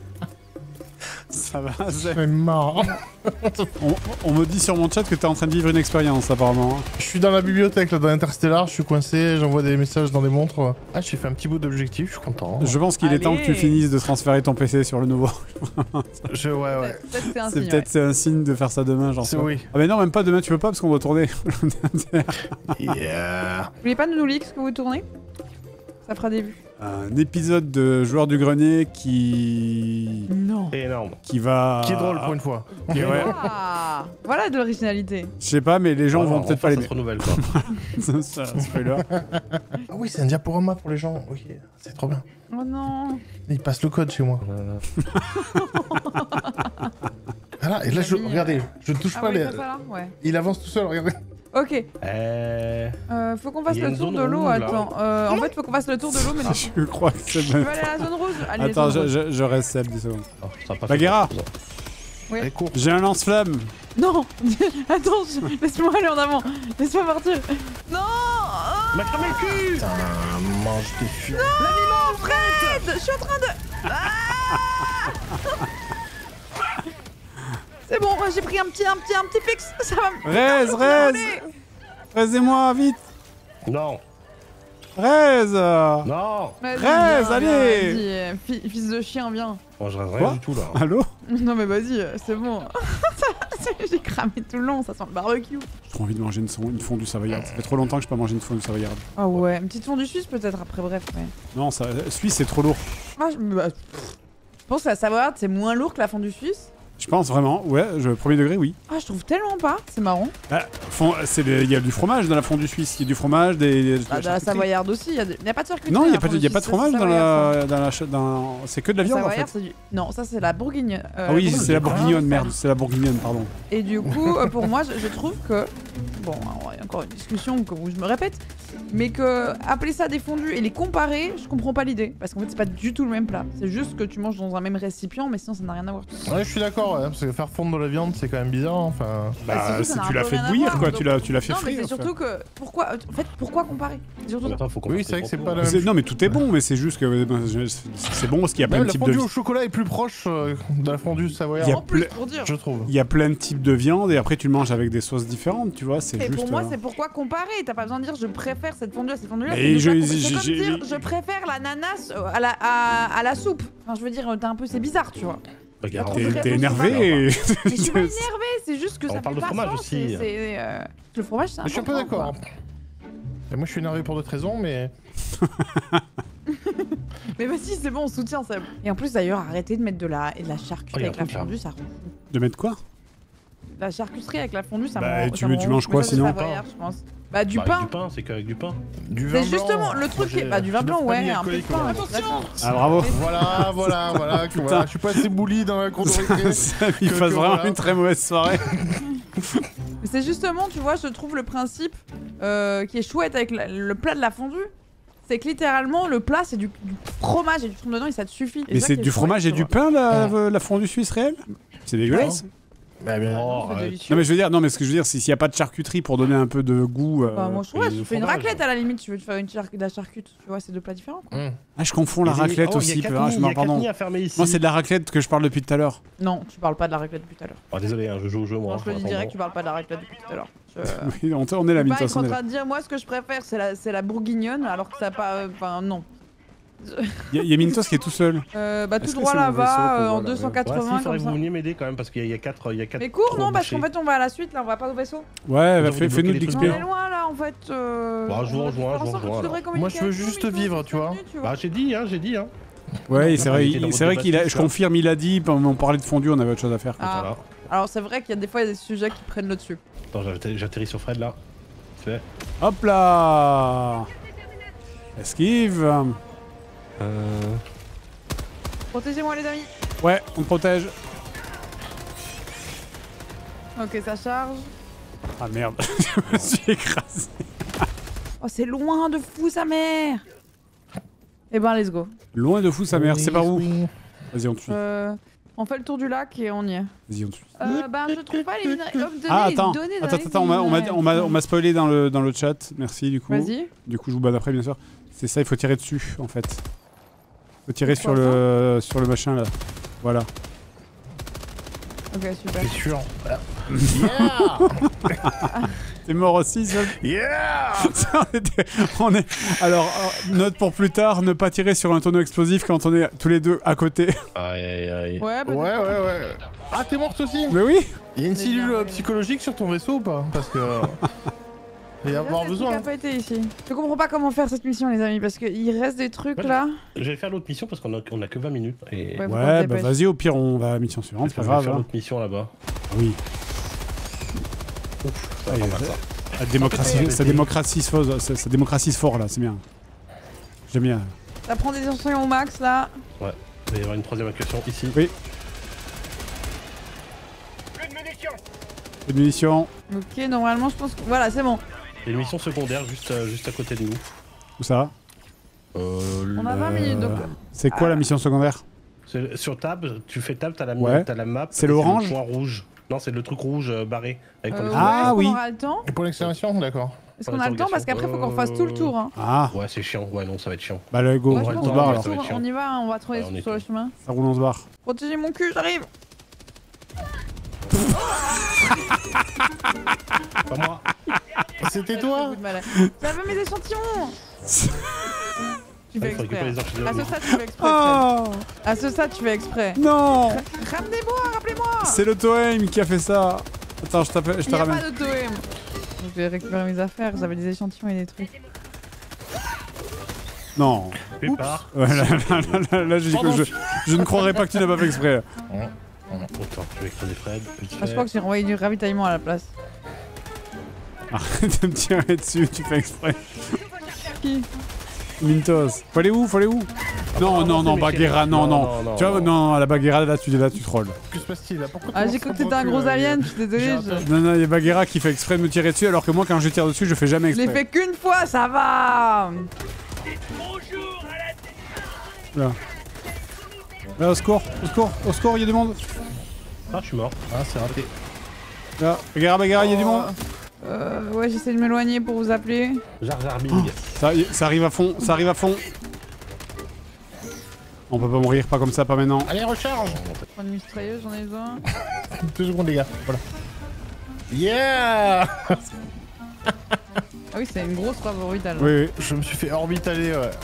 ça va, Seb. C'est marrant. on, on me dit sur mon chat que t'es en train de vivre une expérience apparemment. Je suis dans la bibliothèque, là, dans Interstellar, je suis coincé, j'envoie des messages dans des montres. Ah, j'ai fait un petit bout d'objectif, je suis content. Je pense qu'il est temps que tu Allez. finisses de transférer ton P C sur le nouveau. Je, ouais, ouais. Peut-être que c'est un C'est signe. peut-être c'est un signe de faire ça demain, genre. C'est ça. oui. Ah mais non, même pas demain, tu peux pas parce qu'on doit tourner. Yeah. Vous voulez pas nous leak ce que vous tournez? Ça fera des vues. Un épisode de Joueurs du Grenier qui... Non. Énorme. qui va... Qui est drôle pour une fois. Et ouais. Ah, voilà de l'originalité. Je sais pas, mais les gens Oh, vont enfin, peut-être pas ça l'aimer. se renouvelle quoi. Ça, ça, spoiler. Ah oui, c'est un diaporama pour les gens. Oui, c'est trop bien. Oh non. Il passe le code chez moi. Euh, Voilà, et là, je, regardez, je touche Ah pas oui, les... ça, ça, là ouais. Il avance tout seul, regardez. Ok. Euh... Euh, faut qu'on fasse Il y a le une tour zone de l'eau, rouge, là. attends. Euh, en fait, faut qu'on fasse le tour de l'eau, mais non. Je crois que c'est Tu même... veux aller à la zone rouge? Allez, Attends, zone je, rouge. je, je reste Seb, dix secondes. Oh, ça a pas Bagheera. fait- Oui. Allez, cours. J'ai un lance-flamme. Non. Attends, je- laisse-moi aller en avant. Laisse-moi partir. Non. Oh, m'a cramé le cul. Putain, mange tes fûts. non, Fred. Je suis en train de... Ah. C'est bon, j'ai pris un petit, un petit, un petit fixe. Ça va me... Rez, Rez. Rez-moi, vite. Non. Rez. Non. Vas-y, Rez, viens, allez. viens, vas-y, fi- fils de chien, viens. Moi je reste Quoi rien du tout là. Allô? Non mais vas-y, c'est bon. J'ai cramé tout le long, ça sent le barbecue. J'ai trop envie de manger une, son- une fondue savoyarde. Ça fait trop longtemps que je peux pas manger une fondue savoyarde. Ah ouais, une petite fondue suisse peut-être après, bref. Mais... Non, ça, Suisse c'est trop lourd. Ah, je... bah, pff. Je pense que la savoyarde c'est moins lourd que la fondue suisse. Je pense vraiment, ouais, je, premier degré, oui. Ah, je trouve tellement pas, c'est marrant. Ah, fond- c'est des- il y a du fromage dans la fondue suisse, il y a du fromage, des... des- de Ah, la dans la charcuterie. savoyarde aussi, il y, a de- y a pas de circuiterie. Non, il y a dans pas, la de- il y a fondue pas de suisse, fromage c'est dans savoyarde, la, dans la, cha- dans- c'est que de la ça. viande en Savoyarde, fait. c'est du... Non, ça c'est la bourguigne. euh, Ah oui, bourguigne. c'est la bourguignonne, merde, c'est la bourguignonne, pardon. Et du coup, euh, pour moi, je, je trouve que... Bon, il y a encore une discussion que- où je me répète, mais que appeler ça des fondus et les comparer, je comprends pas l'idée. Parce qu'en fait, c'est pas du tout le même plat. C'est juste que tu manges dans un même récipient, mais sinon ça n'a rien à voir. Ouais, je suis d'accord, ouais, parce que faire fondre de la viande, c'est quand même bizarre, enfin... Bah, Bah, surtout, ça c'est- n'a tu un l'as peu fait rien à bouillir voir, quoi, donc- tu l'as tu l'as fait Non, mais frire. c'est en fait. surtout que... Pourquoi... En fait, pourquoi comparer C'est surtout ça. Attends, faut qu'on Oui, fasse c'est vrai les que c'est propos. pas la C'est- même... Non mais tout est bon, mais c'est juste que euh, ben, je- c'est bon parce qu'il y a plein Même de la types de fondue au chocolat est plus proche euh, de la fondue savoyarde, Il y a En plus, ple- pour dire. je trouve. il y a plein de types de viande et après tu le manges avec des sauces différentes, tu vois, c'est Et juste. pour moi, euh, c'est pourquoi comparer. T'as pas besoin de dire je préfère cette fondue à cette fondue-là. Mais c'est je- de pas comparer. j'ai- C'est comme j'ai- dire je préfère l'ananas euh, à la, à, à la soupe. Enfin, je veux dire, t'es un peu, c'est bizarre, tu vois. Bagheera, T'es- T'es Très t'es bon énervé chocolat. et... Mais je suis pas énervé, c'est juste que On ça parle fait de pas fromage sens, aussi. c'est- c'est, euh, Le fromage, c'est Je suis un peu important, d'accord. quoi. Et moi, je suis énervé pour d'autres raisons, mais... Mais vas-y, c'est bon, on soutient ça. Et en plus, d'ailleurs, arrêtez de mettre de la, et de la charcuterie Oh, y a avec la un truc, là. fondue, ça rend fou. De mettre quoi? La charcuterie avec la fondue, ça Bah, me rend- tu ça veux- me tu rend manges fou. quoi, Mais ça, c'est sinon savoyard, je pense. Bah, du Bah, pain. avec du pain, c'est qu'avec du pain. Du vin C'est blanc, justement le truc moi, qui est... j'ai- Bah, du vin j'ai blanc, neuf ouais, paniers un peu de alcooliques, pain. moi. D'accord. Ah bravo. Voilà, voilà, voilà, que voilà, je suis pas assez bouli dans la cour de récré. Ça il Que- passe que vraiment voilà. une très mauvaise soirée. Mais c'est justement, tu vois, je trouve le principe euh, qui est chouette avec la- le plat de la fondue. C'est que littéralement, le plat, c'est du, du fromage et du trompe dedans et ça te suffit. Mais c'est du fromage et du pain la, Ouais. la fondue suisse réelle? C'est dégueulasse. Bah, bien. Oh, C'est arrête. délicieux. Non mais je veux dire, non mais ce que je veux dire, c'est s'il n'y a pas de charcuterie pour donner un peu de goût. euh, Bah, moi, je trouve, et tu le fais une fromage. raclette à la limite, tu veux te faire une char- de la charcute. Tu vois, c'est deux plats différents. quoi. Hum. Ah, je confonds la Il y a des- raclette oh, il y a aussi. quatre Ah, nids, je il y m'en a quatre pardon. nids à fermer ici. Moi, c'est de la raclette que je parle depuis tout à l'heure. Non, tu parles pas de la raclette depuis tout à l'heure. Oh, désolé, hein, je joue au jeu moi. Non, je te le dis Attends, direct, bon. tu parles pas de la raclette depuis tout à l'heure. Je- Oui, on, t- on est la Faut mine, pas de toute être façon. en on est là. train de dire, moi, ce que je préfère, c'est la, c'est la bourguignonne, alors que ça a pas. euh, Enfin, non. Il y, a- il y a Mintos qui est tout seul. Euh, bah, Est-ce tout que droit c'est mon vaisseau là-bas, qu'on euh, voit, en là, deux cent Ouais, quatre-vingts, si, faudrait comme que ça. vous veniez m'aider quand même parce qu'il y a quatre. Il y a quatre Mais cours, non, parce bouchées. qu'en fait, on va à la suite, là, on va pas au vaisseau. Ouais, Vous bah, avez fais- fais-nous de débloqué les l'X On P. trucs est loin, là, en fait. Euh... Bah, je vous on va rejoins, faire en je vous sorte que rejoins, tu devrais alors. communiquer Moi, je veux avec nous, juste mais il faut vivre, cinq tu vois. minutes, tu Bah, j'ai dit, hein, j'ai dit, hein. Ouais, c'est Non, vrai, il était dans il- votre c'est vrai qu'il a, débat je là. confirme, il a dit, pendant on parlait de fondue, on avait autre chose à faire. Ah. Voilà. Alors, c'est vrai qu'il y a des fois, il y a des sujets qui prennent le dessus. Attends, j'atterris- j'atterris sur Fred là. C'est fait. Hop là. Esquive. Euh... Protégez-moi, les amis. Ouais, on protège. Ok, ça charge. Ah merde, je me suis écrasé. Oh, c'est loin de fou, sa mère. Eh ben, let's go. Loin de fou sa mère, c'est par où? Oui. Vas-y, on te suit. Euh, on fait le tour du lac et on y est. Vas-y, on te suit. Euh, bah, je trouve pas les minerais. Oh, donnez, Ah, attends, donnez, attends, donnez attends, on m'a- on m'a des on m'a- minerais. on m'a spoilé dans le, dans le chat. Merci, du coup. Vas-y. Du coup, je vous bats après, bien sûr. C'est ça, il faut tirer dessus, en fait. Faut tirer sur Pourquoi le, sur le machin, là. Voilà. Ok, super. C'est sûr. T'es mort aussi, ça? Yeah. on, était- on est... Alors, euh, note pour plus tard, ne pas tirer sur un tonneau explosif quand on est tous les deux à côté. Aïe aïe aïe. Ouais, bah, Ouais, ouais, ouais. Ah, t'es morte aussi? Mais oui. Il y a une C'est cellule bien. euh, psychologique sur ton vaisseau ou pas? Parce que... Il va y avoir besoin. Il a pas été ici. Je comprends pas comment faire cette mission, les amis, parce qu'il reste des trucs Ouais, là. Je vais faire l'autre mission parce qu'on a, on a que vingt minutes. Et... Ouais, Ouais, bah vas-y, au pire, on va à la mission suivante, c'est pas je vais grave. faire Hein. l'autre mission là-bas. Oui. Ouf, ça Ah, va il y pas a- mal ça. La démocratie, Ah, ça démocratise fort, ça, ça démocratise fort là, c'est bien. J'aime bien. Ça prend des instructions au max là. Ouais, il va y avoir une troisième incursion ici. Oui. Plus de munitions. Ok, normalement, je pense que. Voilà, c'est bon. Il y a une mission secondaire juste, euh, juste à côté de nous. Où ça? Euh, On a vingt minutes donc. C'est quoi Ah. la mission secondaire? c'est- sur tab, tu fais tab, t'as la, Ouais. t'as la map. C'est et l'orange le point rouge. Non, c'est le truc rouge euh, barré. Avec ton Euh, étoile. Ah, ouais, est-ce oui. qu'on aura le temps? Et pour l'exclamation, d'accord. Est-ce qu'on a le temps? Parce qu'après, faut qu'on fasse tout le tour. Hein. Ah, Ouais, c'est chiant. Ouais, non, ça va être chiant. bah le go, Moi, on je aura pense le on qu'on se barre va alors. ça va être chiant. on y va, on va trouver Ouais, on est sur le chiant. chemin. Ça roule, on se barre. Protégez mon cul, j'arrive. Pas moi. C'était toi? Coup de malade. J'avais mes échantillons. Tu fais Il faut récupérer exprès. les À architectes. ce stade, tu fais exprès. Oh Fred. À ce stade, tu fais exprès. non, Ramenez-moi, rappelez-moi. c'est l'auto-aim qui a fait ça. Attends, je, t'appelle- je Il te n'y a ramène. pas d'auto-aim. Donc, je vais récupérer mes affaires. J'avais des échantillons et des trucs. Non. Pépard. Ouais, là, là, là, là, là, j'ai dit que je, je ne croirais pas que tu n'as pas fait exprès. Attends, je vais écraser Fred. vite Ah, je fait. crois que j'ai renvoyé du ravitaillement à la place. Arrête de me tirer dessus, tu fais exprès. Qui? Mintos. Faut aller où? Faut aller où? Non, non, non, Bagheera, non, non. Non, non, Tu vois, non. non, la Bagheera, là, tu, là, tu trolls. Que se passe-t-il là? Pourquoi Ah, tu j'ai cru lances que ton t'étais un cul, gros là, alien, il- je suis désolée. J'ai je- un peu- Non, non, il y a Bagheera qui fait exprès de me tirer dessus, alors que moi, quand je tire dessus, je fais jamais Je l'ai exprès. fait qu'une fois, ça va. Là. Là, au secours, au secours, au secours, il y a du monde. Ah, je suis mort. Ah, c'est raté. Là, Bagheera, Bagheera, il y a du monde. Euh, ouais, j'essaie de m'éloigner pour vous appeler. Jar Jar Bing. Ça, y- ça arrive à fond, ça arrive à fond. On peut pas mourir, pas comme ça, pas maintenant. Allez, recharge! Prendre une mitrailleuse, j'en ai besoin. Deux secondes, les gars. Voilà. Yeah! Ah oui, c'est une grosse frappe orbitale. Oui, oui. Je me suis fait orbitaler, ouais.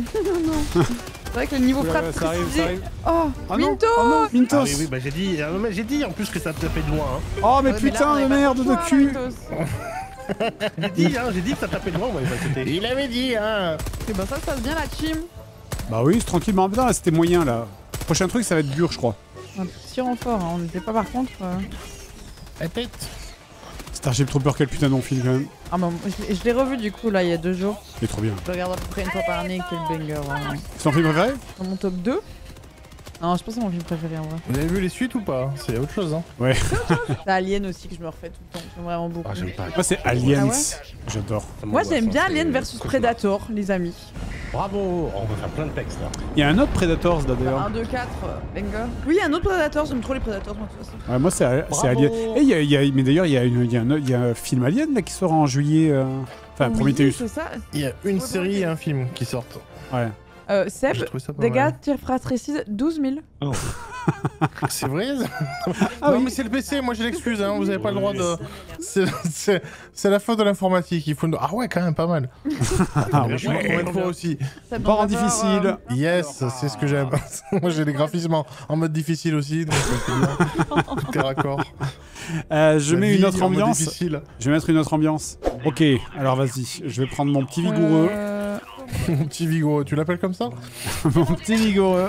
C'est vrai que le niveau Ouais, frappe ouais, ça arrive, ça arrive. Oh, Ah non, Minto. oh non, Mintos. Ah oui, oui, bah j'ai dit, euh, mais j'ai dit en plus que ça te tapait de loin. Hein. Oh, mais Ouais, putain là, on de est pas merde sur de toi, cul. là, Mintos. J'ai dit, hein, j'ai dit que ça tapait de loin, ouais, bah, c'était. Il avait dit, hein! Ok, bah ça se passe bien la team. Bah oui, c'est tranquillement. Putain, là, c'était moyen, là. Prochain truc, ça va être dur, je crois. Un petit renfort, hein. On n'était pas par contre. euh. La tête! Starship Trooper, quel putain de film, quand même. Ah, bah, je, je l'ai revu du coup là il y a deux jours. Il est trop bien. Je le regarde à peu près une fois par année, quel banger. Vraiment. C'est ton film préféré? Dans mon top deux. Non, je pense que c'est mon film préféré en vrai. Vous avez vu les suites ou pas? C'est autre chose, hein. Ouais. C'est Alien aussi que je me refais tout le temps. J'aime vraiment beaucoup. Ah, j'aime pas. Moi, c'est Aliens. Ah ouais J'adore. Ça Moi m'angoisse, j'aime hein, bien c'est- Alien versus cauchemar. Predator, les amis. Bravo, on va faire plein de textes là. Il y a un autre Predators, là, d'ailleurs. un, deux, quatre, banger. Oui, un autre Predator, j'aime trop les Predators moi de toute façon. Ouais, moi, c'est c'est Bravo. Alien. Et il y a, il y a- mais d'ailleurs, il y, a une- il y, a un- il y a un film Alien, là, qui sort en juillet. euh, Enfin, Oui, Prometheus. c'est ça. Il y a une Ouais, série ouais. et un film qui sortent. Ouais. Euh, Seb, J'ai trouvé ça pas dégâts, mal. tir fratricide, douze mille. C'est vrai ça? Ah Non oui. mais c'est le P C, moi j'ai l'excuse, hein, vous avez pas le droit de... C'est- C'est c'est la faute de l'informatique, il faut... nous- Ah ouais quand même pas mal. Ah, Ouais. ouais. Je combien de fois aussi. Seb, Pas on en va difficile. voir, Yes, c'est ce que j'aime. Moi j'ai les graphismes en, en mode difficile aussi, donc c'est bien. Tout est raccord. Euh, je La mets vie une autre en mode ambiance. difficile. Je vais mettre une autre ambiance. Ok, alors vas-y. Je vais prendre mon petit euh, vigoureux. euh, Mon petit Vigo, tu l'appelles comme ça? Mon petit vigoureux.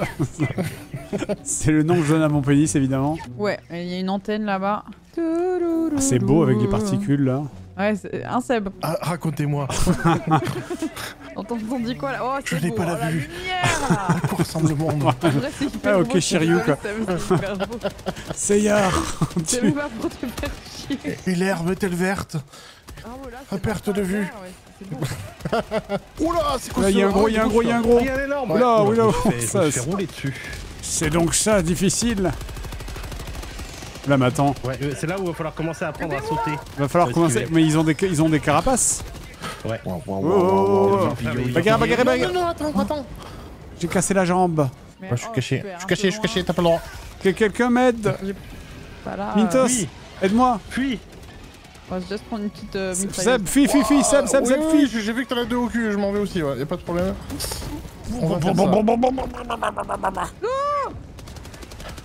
C'est le nom que je donne à mon pénis, évidemment. Ouais, il y a une antenne là-bas. C'est beau avec les particules, là. Ouais, c'est un Seb. Ah, racontez-moi, On dit quoi là? Oh, Je c'est n'ai beau. pas la oh, la vue. lumière là. à quoi ressemble le monde? En vrai, c'est hyper Ah, ok, beau, Shiryu, c'est quoi. Seb, c'est hyper beau. Seyar. C'est même pas pour te faire chier. Et l'herbe est-elle verte? Ah, voilà, À c'est perte pas de vue. vert, ouais, c'est beau. Oula, c'est quoi Là, il y a un ce- gros, il y a un gros, il y a un gros. Ah, il y a un énorme. Oula, oula, Je me fais- je ça, me fais c'est- rouler dessus. C'est donc ça, difficile. Là, mais attends, Ouais, euh, c'est là où il va falloir commencer à apprendre à sauter. va falloir Ouais, commencer. tu Mais ils ont des, ils ont des carapaces. Ouais. Wow, wow, Oh, wow, oh, wow, oh, wow, oh. wow, wow. Bagarre, bagarre, bagarre. Non, non, non, attends, attends. J'ai cassé la jambe. Mais- Moi je suis oh, caché, super, je suis un caché, peu je suis caché, loin. t'as pas le droit. Que quelqu'un m'aide. Pas là. Mintos, euh, oui. aide-moi. Fuis. On va juste prendre une petite euh, Seb, mitrailleuse. fuis, fuis, fuis, Seb, Seb, Oui, Seb, oui, fuis. oui, j'ai vu que t'en as deux au cul, je m'en vais aussi, ouais, y'a pas de problème. On va Bon, faire bon, ça. bon, bon, bon, bon, bon, bon.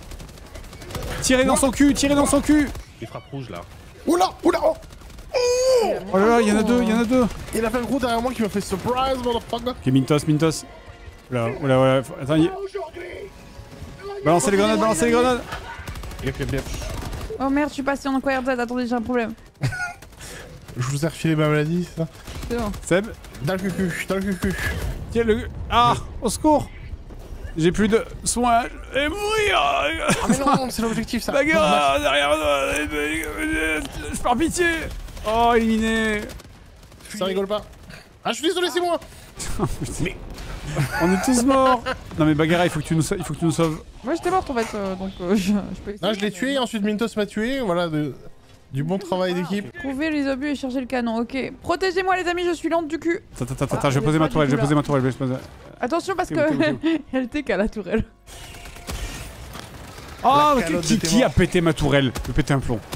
Tirez dans son cul, tirez dans son cul. Il frappe rouge là. Oula, oula, oh. Oh là là, il y en a deux, il y en a deux. Il a fait un gros derrière moi qui m'a fait surprise, motherfucker. Ok, Mintos, Mintos. Oula, oula, oula. Attends, il... Balancez les grenades, balancez les grenades. Yep, yep, yep. Oh merde, je suis passé en Q R Z, attendez, j'ai un problème. Je vous ai refilé ma maladie, c'est ça? C'est bon. Seb, Dans le cucu, dans le cucu. tiens le... Ah, au secours. J'ai plus de soins. Je vais mourir. Ah mais non, c'est l'objectif ça. Bagarre derrière moi. Je pars pitié. Oh, éliminé. Ça rigole pas. Ah, je suis désolé, c'est moi. Mais... On est tous morts. Non mais Bagheera, il faut que tu nous, sauves, il faut que tu nous sauves. Moi j'étais morte en fait, euh, donc euh, je, je peux essayer. Là, je l'ai tué, ensuite Mintos m'a tué, voilà, de... du bon travail d'équipe. Trouver les obus et charger le canon, ok. Protégez-moi les amis, je suis lente du cul. Attends, attends, attends, Ah, je vais vous poser êtes ma pas tourelle, du je vais tout poser là. ma tourelle, je vais poser... Attention parce C'est bon, c'est bon, que elle t'est qu'à la tourelle. Oh, La qui, calotte qui, de tes qui a morts. pété ma tourelle? Je vais péter un plomb.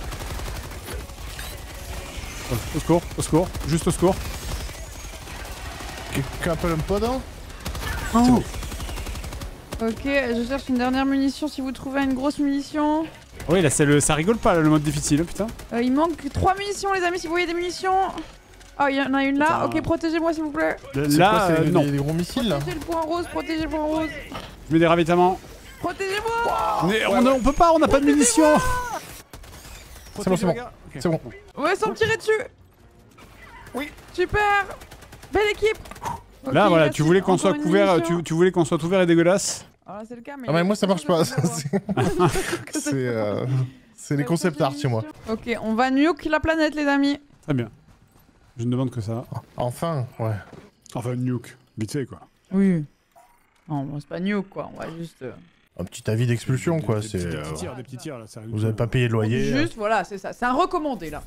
Oh, au secours, au secours, juste au secours. Quelqu'un appelle un pod, hein? Oh. Ok, je cherche une dernière munition si vous trouvez une grosse munition. Oui, là, c'est le... ça rigole pas, là, le mode difficile, hein, putain. Euh, il manque trois munitions les amis si vous voyez des munitions. Oh, il y en a une là. Putain. Ok, protégez-moi s'il vous plaît. C'est Là, quoi, c'est euh, des, non. des, des gros missiles là? Protégez le point rose, protégez le point rose. Je mets des ravitaillements. Protégez-moi. Mais on, a- on peut pas, on n'a pas de munitions. C'est bon, c'est bon. C'est bon. Ouais, sans me tirer dessus. Oui. Super. Belle équipe. Là, Ok, voilà, merci. tu voulais qu'on Encore soit une couvert, munition. tu, tu voulais qu'on soit ouvert et dégueulasse. Ah, c'est le cas, mais. Ah, mais moi ça marche pas. C'est C'est euh... c'est les concept art chez moi. Ok, on va nuke la planète, les amis. Très bien. Je ne demande que ça. Enfin, ouais. Enfin, nuke. Vite fait, quoi. Oui. Non, bon, c'est pas nuke quoi, on va juste. euh, Un petit avis d'expulsion quoi, Des, c'est... petits, des euh, petits tirs, des petits tirs, là. ça rigole Vous pas. avez pas payé de loyer. Juste, voilà, c'est ça. C'est un recommandé là.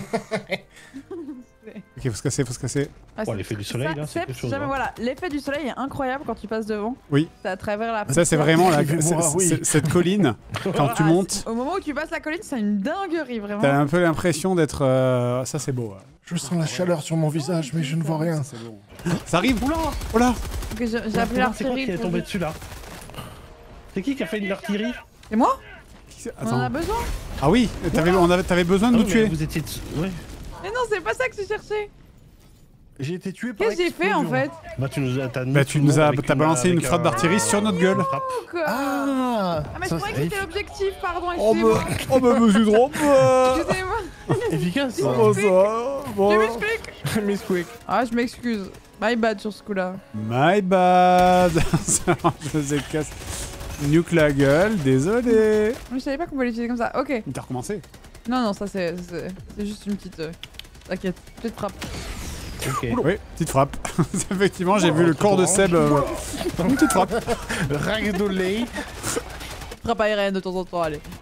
Ok, faut se casser, faut se casser. Ah, Oh, c'est- l'effet du soleil, ça, là, c'est Seb, quelque si chose, jamais, hein. voilà, l'effet du soleil est incroyable quand tu passes devant. Oui. C'est à travers la. Ça, c'est vraiment la, Écrivez-moi, c'est- oui. c'est- cette colline, quand tu Ah, montes, c'est- Au moment où tu passes la colline, c'est une dinguerie vraiment. t'as un peu l'impression d'être... euh, Ça, c'est beau. ouais. Je sens la chaleur sur mon visage, mais je ne vois rien. Ça, c'est beau. Ça arrive. Oula, oula. Ok, j'ai j'ai appelé C'est quoi l'artillerie. qui est pour- tombé dessus là? C'est qui qui a fait une artillerie? C'est moi On en a Attends. besoin. Ah oui, t'avais, on avait, t'avais besoin de Ah nous oui, tuer. mais vous étiez dessus. Ouais. Mais non, c'est pas ça que tu cherchais. J'ai été tué par Qu'est-ce que j'ai fait en fait Bah tu nous as... t'as Bah, tu nous as, t'as balancé une frappe d'artillerie d'artillerie sur notre gueule. Quoi Ah, Ah, mais je ça, croyais que c'est c'était l'objectif, pardon, Oh excusez-moi. bah, oh bah, monsieur trop pas. Excusez-moi, efficace ça. Comment ça? Bon. je m'explique. Miss Quick. Ah, je m'excuse. My bad sur ce coup-là. My bad. Ça, je sais casse. Nuke la gueule, désolé. Mais je savais pas qu'on pouvait l'utiliser comme ça. Ok. T'as recommencé. Non, non, ça c'est c'est c'est juste une petite. euh, T'inquiète, petite frappe. Ok. Oui, petite frappe. Effectivement, j'ai vu le corps de Seb. euh, Une petite frappe. Ragdollé. Frappe aérienne de temps en temps, allez.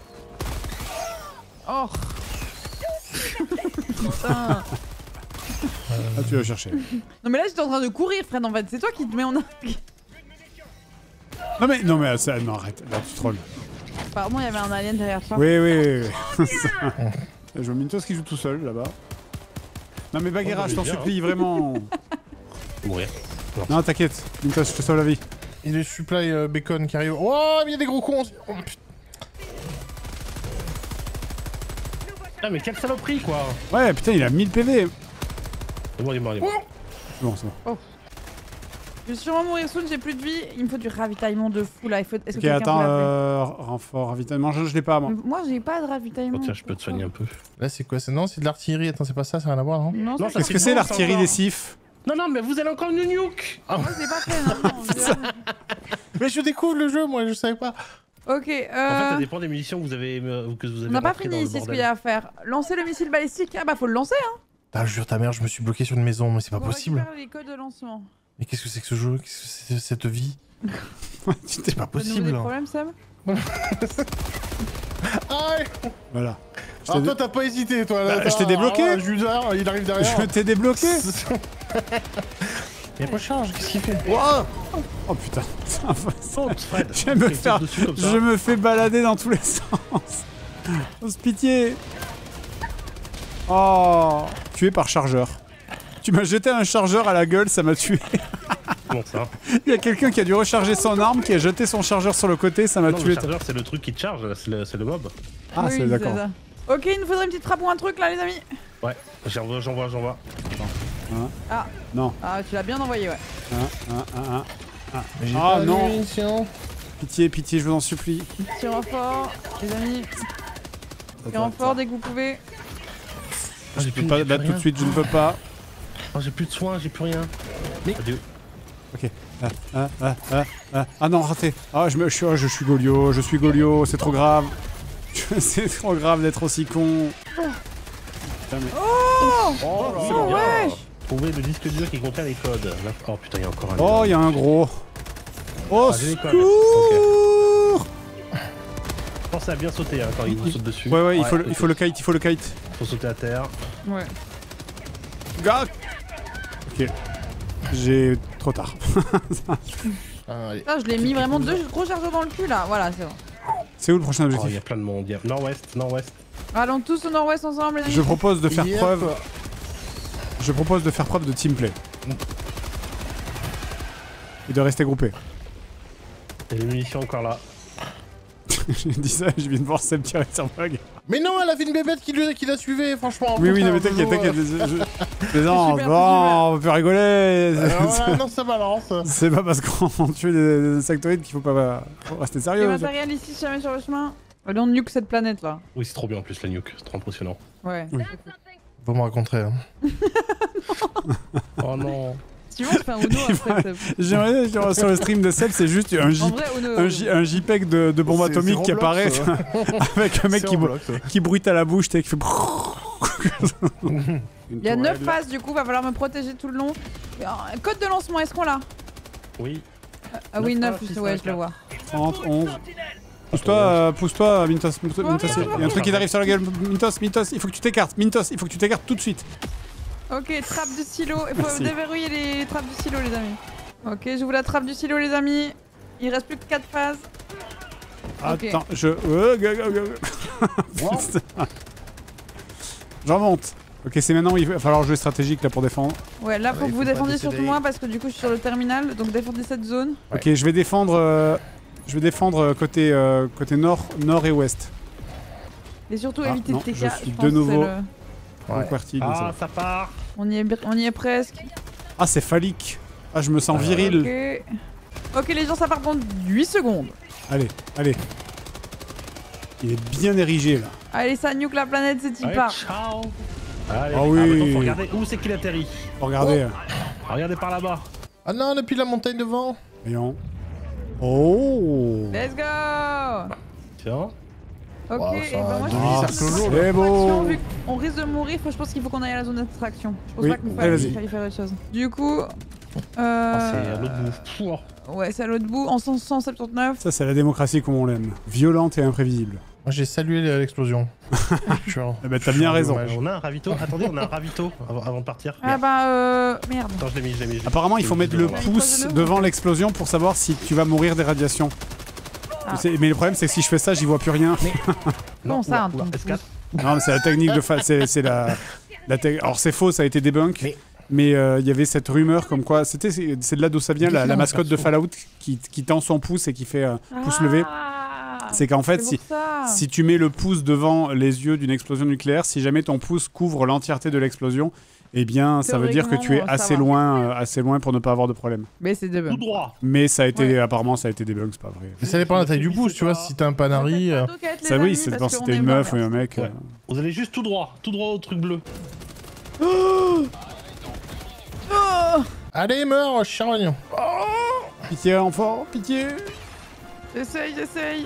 Oh. Putain. Ah, tu vas chercher. Non mais là j'étais en train de courir, Fred, en fait. C'est toi qui te mets en. Non mais, non mais, ça, non arrête. Là, tu trolls. Apparemment, il y avait un alien derrière toi. Oui, oui, oui. Ça. Je vois Mintos qui joue tout seul là-bas. Non mais Bagheera, Oh, je t'en bien, supplie, vraiment. Mourir. Non, t'inquiète. Mintos, je te sauve la vie. Et les supply euh, bacon qui arrivent. Oh, mais il y a des gros cons. Oh, putain. Ah mais quelle saloperie quoi! Ouais, putain, il a mille P V. C'est bon, il est mort, il est mort. C'est bon, c'est bon. Je vais sûrement mourir soon, j'ai plus de vie. Il me faut du ravitaillement de fou là. Il faut... Est-ce Ok, que quelqu'un attends, peut l'appeler euh, renfort, ravitaillement, je, je l'ai pas, moi. Moi j'ai pas de ravitaillement. Oh, tiens, je peux te soigner un peu. Là, c'est quoi ça? Non, c'est de l'artillerie. Attends, c'est pas ça, ça n'a rien à voir, non? Non, Non, c'est ça, pas- Qu'est-ce que c'est c'est bon, l'artillerie ça des va. sifs? Non, non, mais vous allez encore une nuke! Moi c'est pas fait, non, non, je- Mais je découvre le jeu, moi, je savais pas. Ok, En fait, euh... ça dépend des munitions que vous avez, euh, que vous avez on n'a pas rentrées dans fini le ici ce bordel. qu'il y a à faire. Lancer le missile balistique. Ah bah faut le lancer hein. Ah, je jure ta mère, je me suis bloqué sur une maison, mais c'est pas Faut possible. récupérer les codes de lancement. Mais qu'est-ce que c'est que ce jeu? Qu'est-ce que c'est cette vie? C'est pas Ça nous possible. des problèmes, Sam? Aïe. Voilà. Je Alors t'ai toi, t'as pas hésité, toi. Là, Bah, je t'ai débloqué. Ah, Judas, il arrive derrière. Je t'ai débloqué. Il y a pas de charge, qu'est-ce qu'il fait? Oh putain. Saute, Fred! Je vais me Saute faire... dessus comme ça. Je me fais balader dans tous les sens. Ose pitié. Oh. Tué par chargeur. Tu m'as jeté un chargeur à la gueule, ça m'a tué. Comment ça? Il y a quelqu'un qui a dû recharger son arme, qui a jeté son chargeur sur le côté, ça m'a Non, tué. le chargeur, c'est le truc qui te charge, c'est le, c'est le mob. Ah, Oui, c'est d'accord. ça. Ok, il nous faudrait une petite trappe ou un truc là, les amis. Ouais, j'envoie, j'envoie, j'envoie. Hein Ah. Non. Ah, tu l'as bien envoyé, ouais. Hein, hein, hein, hein. Ah, J'ai ah pas de non. munitions. Pitié, pitié, je vous en supplie. Petit renfort, les amis. Petit renfort dès que vous pouvez. Ah, Je j'ai peux plus, pas, j'ai là plus tout de rien. suite, je ne peux pas. Oh, j'ai plus de soins, j'ai plus rien. Mais... Adieu. Ok. Ah, ah, ah, ah, ah. Ah non, raté. Ah, je, me, je, suis, oh, je suis Golio, je suis Golio, c'est trop grave. C'est trop grave d'être aussi con. Putain, mais... Oh, Oh, là oh là. wesh. Trouver le disque dur qui contient les codes. Là- Oh putain, il y a encore un. Oh, il y a un gros. Oh, Ah, j'ai les codes. secours. Pensez à bien sauter hein, quand il vous saute dessus. Ouais, ouais, il faut, le, il faut le kite, il faut le kite. Faut sauter à terre. Ouais. Gars. Ok. J'ai trop tard. Ah, allez. Là, je l'ai mis vraiment deux gros chargeurs dans le cul là. Voilà, c'est bon. C'est où le prochain Oh, il y objectif? a plein de monde. Il y a- Nord-ouest, nord-ouest. Allons tous au nord-ouest ensemble, les amis. Je propose de faire Yep. preuve. Je propose de faire preuve de teamplay. Et de rester groupé. Il y a les munitions encore là. J'ai dit ça et je viens de voir Seb tirer sur bug. Mais non, elle avait une bébête qui, lui- qui la suivait, franchement. Oui, oui, non, mais Contraire, t'inquiète, Jojo, t'inquiète. euh, je- je- Non, super, bon, on peut rigoler. euh, voilà, non, ça balance. C'est pas parce qu'on tue des insectoïdes qu'il faut pas faut rester Des sérieux. matériels ici, si jamais sur le chemin. Allez, on nuke cette planète là. Oui, c'est trop bien en plus la nuke. C'est trop impressionnant. Ouais. Oui. Vous me raconterez. Hein. Oh non. Si tu veux, on se fait un Uno après. Seb. J'aimerais dire sur le stream de Seb, c'est juste un, J... En vrai, Uno. un, J... un JPEG de, de bombe C'est- atomique c'est qui apparaît Roblox, avec un mec C'est qui, bru- Roblox, ouais. qui bruite à la bouche, t'sais, qui fait. Il y a neuf phases du coup, va falloir me protéger tout le long. Un code de lancement, est-ce qu'on l'a? Oui. Ah oui, neuf, neuf, six, ouais, cinq, je le vois. trente, onze. Pousse-toi, euh, pousse-toi, Mintos. Mintos, Mintos, il y a un truc qui t'arrive sur la gueule. Mintos, Mintos, il faut que tu t'écartes. Mintos, il faut que tu t'écartes tout de suite. Ok, trappe du silo. Il faut Merci. déverrouiller les trappes du silo, les amis. Ok, j'ouvre la trappe du silo, les amis. Il reste plus que quatre phases. Ok. Attends, je. Euh, ga- ga- ga- Putain. J'en monte. Ok, c'est maintenant, il va falloir jouer stratégique là pour défendre. Ouais, là, faut Ouais, que il vous faut pas défendiez décéder. surtout moi parce que du coup, je suis sur le terminal. Donc, défendez cette zone. Ouais. Ok, je vais défendre. euh, Je vais défendre euh, côté, euh, côté nord, nord et ouest. Et surtout, Ah, éviter non, le T K. je suis pense de que nouveau. c'est le- Ouais. Conquerti, donc ça Ah, va. ça part. On y, est, on y est presque. Ah, c'est phallique. Ah, je me sens Ah, viril. Ok. Ok, les gens, ça part dans huit secondes. Allez, allez. Il est bien érigé là. Allez, ça nuke la planète, c'est y Allez, part. ciao. Allez, Ah oui. maintenant, faut regarder où c'est qu'il atterrit. Regardez. euh, Regardez par là-bas. Ah non, depuis la montagne devant. Voyons. Oh. Let's go. Tiens. Ok, Wow, et ça ben a moi je donné Ah, cercle pense jaune. que c'est beau. attraction, vu qu'on risque de mourir, faut- je pense qu'il faut qu'on aille à la zone d'attraction. Je pense Oui, pas qu'il allez, fallait, vas-y. fallait faire autre chose. Du coup, euh... Oh, c'est à l'autre bout. Pouah. ouais, c'est à l'autre bout, en cent soixante-dix-neuf. Ça, c'est la démocratie comme on l'aime. Violente et imprévisible. Moi j'ai salué l'explosion. Je suis en- Eh ben, je t'as suis bien en raison. dommage. On a un ravito. Attendez, on a un ravito avant, avant de partir. Ah bah euh... merde. Attends, je l'ai mis, je l'ai mis. je l'ai mis. Apparemment, il faut mettre le Voilà. pouce Pose-le. devant l'explosion pour savoir si tu vas mourir des radiations. Ah. C'est- Mais le problème, c'est que si je fais ça, j'y vois plus rien. Non, Comment ça, oula, oula, ton S quatre. Non, mais c'est la technique de fa... c'est c'est la, la te- Alors c'est faux, ça a été débunk. Mais- Mais euh, il y avait cette rumeur comme quoi c'était c'est c'est de là d'où ça vient la, la Qu'est-ce mascotte de perso Fallout qui, qui tend son pouce et qui fait euh, pouce levé. Ah, C'est qu'en fait, c'est si, pour ça. si tu mets le pouce devant les yeux d'une explosion nucléaire, si jamais ton pouce couvre l'entièreté de l'explosion, eh bien ça veut dire que tu es Théoriquement, ça assez va. loin, euh, assez loin pour ne pas avoir de problème. Mais c'est de Tout droit. Mais ça a été Ouais. apparemment ça a été débunk, c'est pas vrai. Mais ça dépend de la taille du pouce, tu vois. Si t'as un panari. euh, Ça oui, c'est dépend si t'es une meuf ou un mec. Ouais. euh. Vous allez juste tout droit. Tout droit au truc bleu. Allez, meurs, charogne. Pitié enfant, pitié. J'essaye, j'essaye.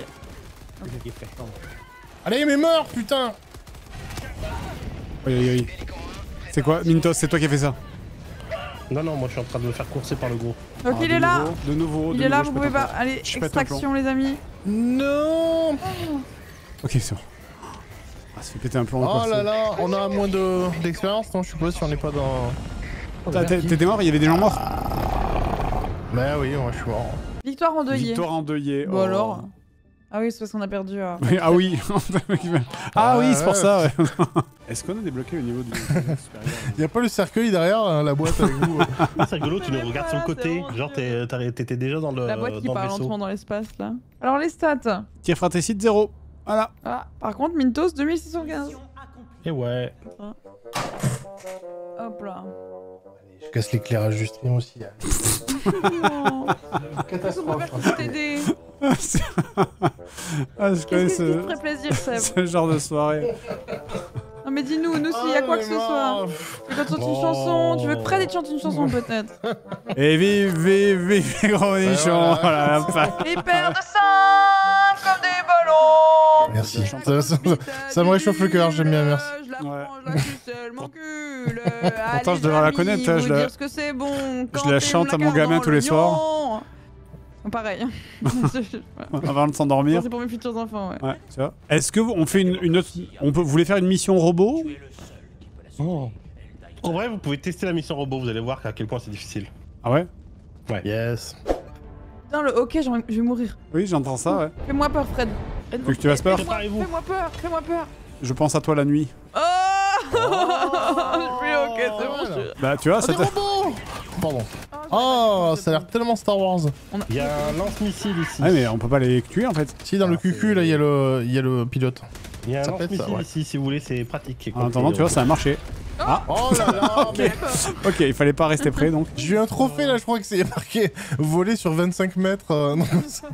Allez, mais meurs, putain. Oui, oui, oui. C'est quoi, Mintos, c'est toi qui as fait ça. Non, non, moi je suis en train de me faire courser par le gros. Ok, Ah, il de est là. nouveau, De nouveau, Il de est là, nouveau, vous je pouvez pète pas. un plomb. Allez, Je pète un plomb. extraction, les amis. Non. Ok, c'est bon. Ah, ça fait péter un plomb encore. Oh là là, on a moins de d'expérience, non? Je suppose si on n'est pas dans. T'as- t'es- T'étais mort, il y avait des gens morts. Bah oui, moi je suis mort. Victoire endeuillée. Victoire endeuillée. Bon oh. alors. Ah oui, c'est parce qu'on a perdu. euh, Oui, ah oui. Ah oui, c'est pour ouais. ça. Ouais. Est-ce qu'on a débloqué au niveau du supérieur? Y'a pas le cercueil derrière, hein, la boîte avec vous? Ah, c'est rigolo, tu nous regardes sur le Voilà, c'est côté. Genre, t'es- t'as- t'étais déjà dans le, La boîte qui dans le part vaisseau. lentement dans l'espace là. Alors les stats. Tir fratricide zéro. Voilà. Ah, par contre, Mintos deux mille six cent quinze. Et ouais. Hop là. Je casse l'éclairage du stream aussi. Non. Catastrophe. Qu'est-ce qu'on peut faire pour t'aider? Ah, c'est- ah, je connais Qu'est-ce qui te ce... ferait plaisir, Seb? ce genre de soirée. Non mais dis-nous, nous s'il y a quoi que ce soit. Tu veux qu'on te chante une Oh. chanson? Tu veux que Fred il te chante une chanson peut-être? Et vive, vive, vive les gros nichons. voilà. Voilà, pas- Les paires de seins comme des ballons. Merci. Ça, ça- ça me réchauffe le cœur, j'aime bien, merci. Je la Ouais. prends, je la suce, elle m'encule. Pourtant, je devrais la connaître, je je la- dire ce que c'est bon. Quand la t'aimes chante à mon carte gamin dans tous les soirs. l'oignon. Pareil. avant de s'endormir. C'est pour mes futurs enfants, ouais. Ouais, tu vois. Est-ce que vous- on fait une, une autre... On peut... Vous voulez faire une mission robot? Oh. En vrai, vous pouvez tester la mission robot, vous allez voir à quel point c'est difficile. Ah ouais? Yes. Putain, le hockey, j'ai envie- je vais mourir. Oui, j'entends ça, ouais. Fais-moi peur, Fred. Faut que tu fasses peur. Fais-moi Préparez-vous. fais-moi peur, fais-moi peur. Je pense à toi la nuit. Oh, J'ai fait ok, c'est bon, je suis... Bah, tu vois, ça Des t'a- robots. Pardon. Oh, Oh, ça a l'air tellement Star Wars. Il y a un lance-missile ici. Ouais, mais on peut pas les tuer en fait. Si, dans le Ah, Q Q, c'est- là, il y, a le- il y a le pilote. Il y a un Ça pète, lance-missile ça, ouais. ici, si vous voulez, c'est pratique. En attendant, tu vois, ça a marché. Oh là là, mais... Ok, il fallait pas rester près donc. J'ai eu un trophée, là, je crois que c'est marqué voler sur vingt-cinq mètres. euh, non, comme ça.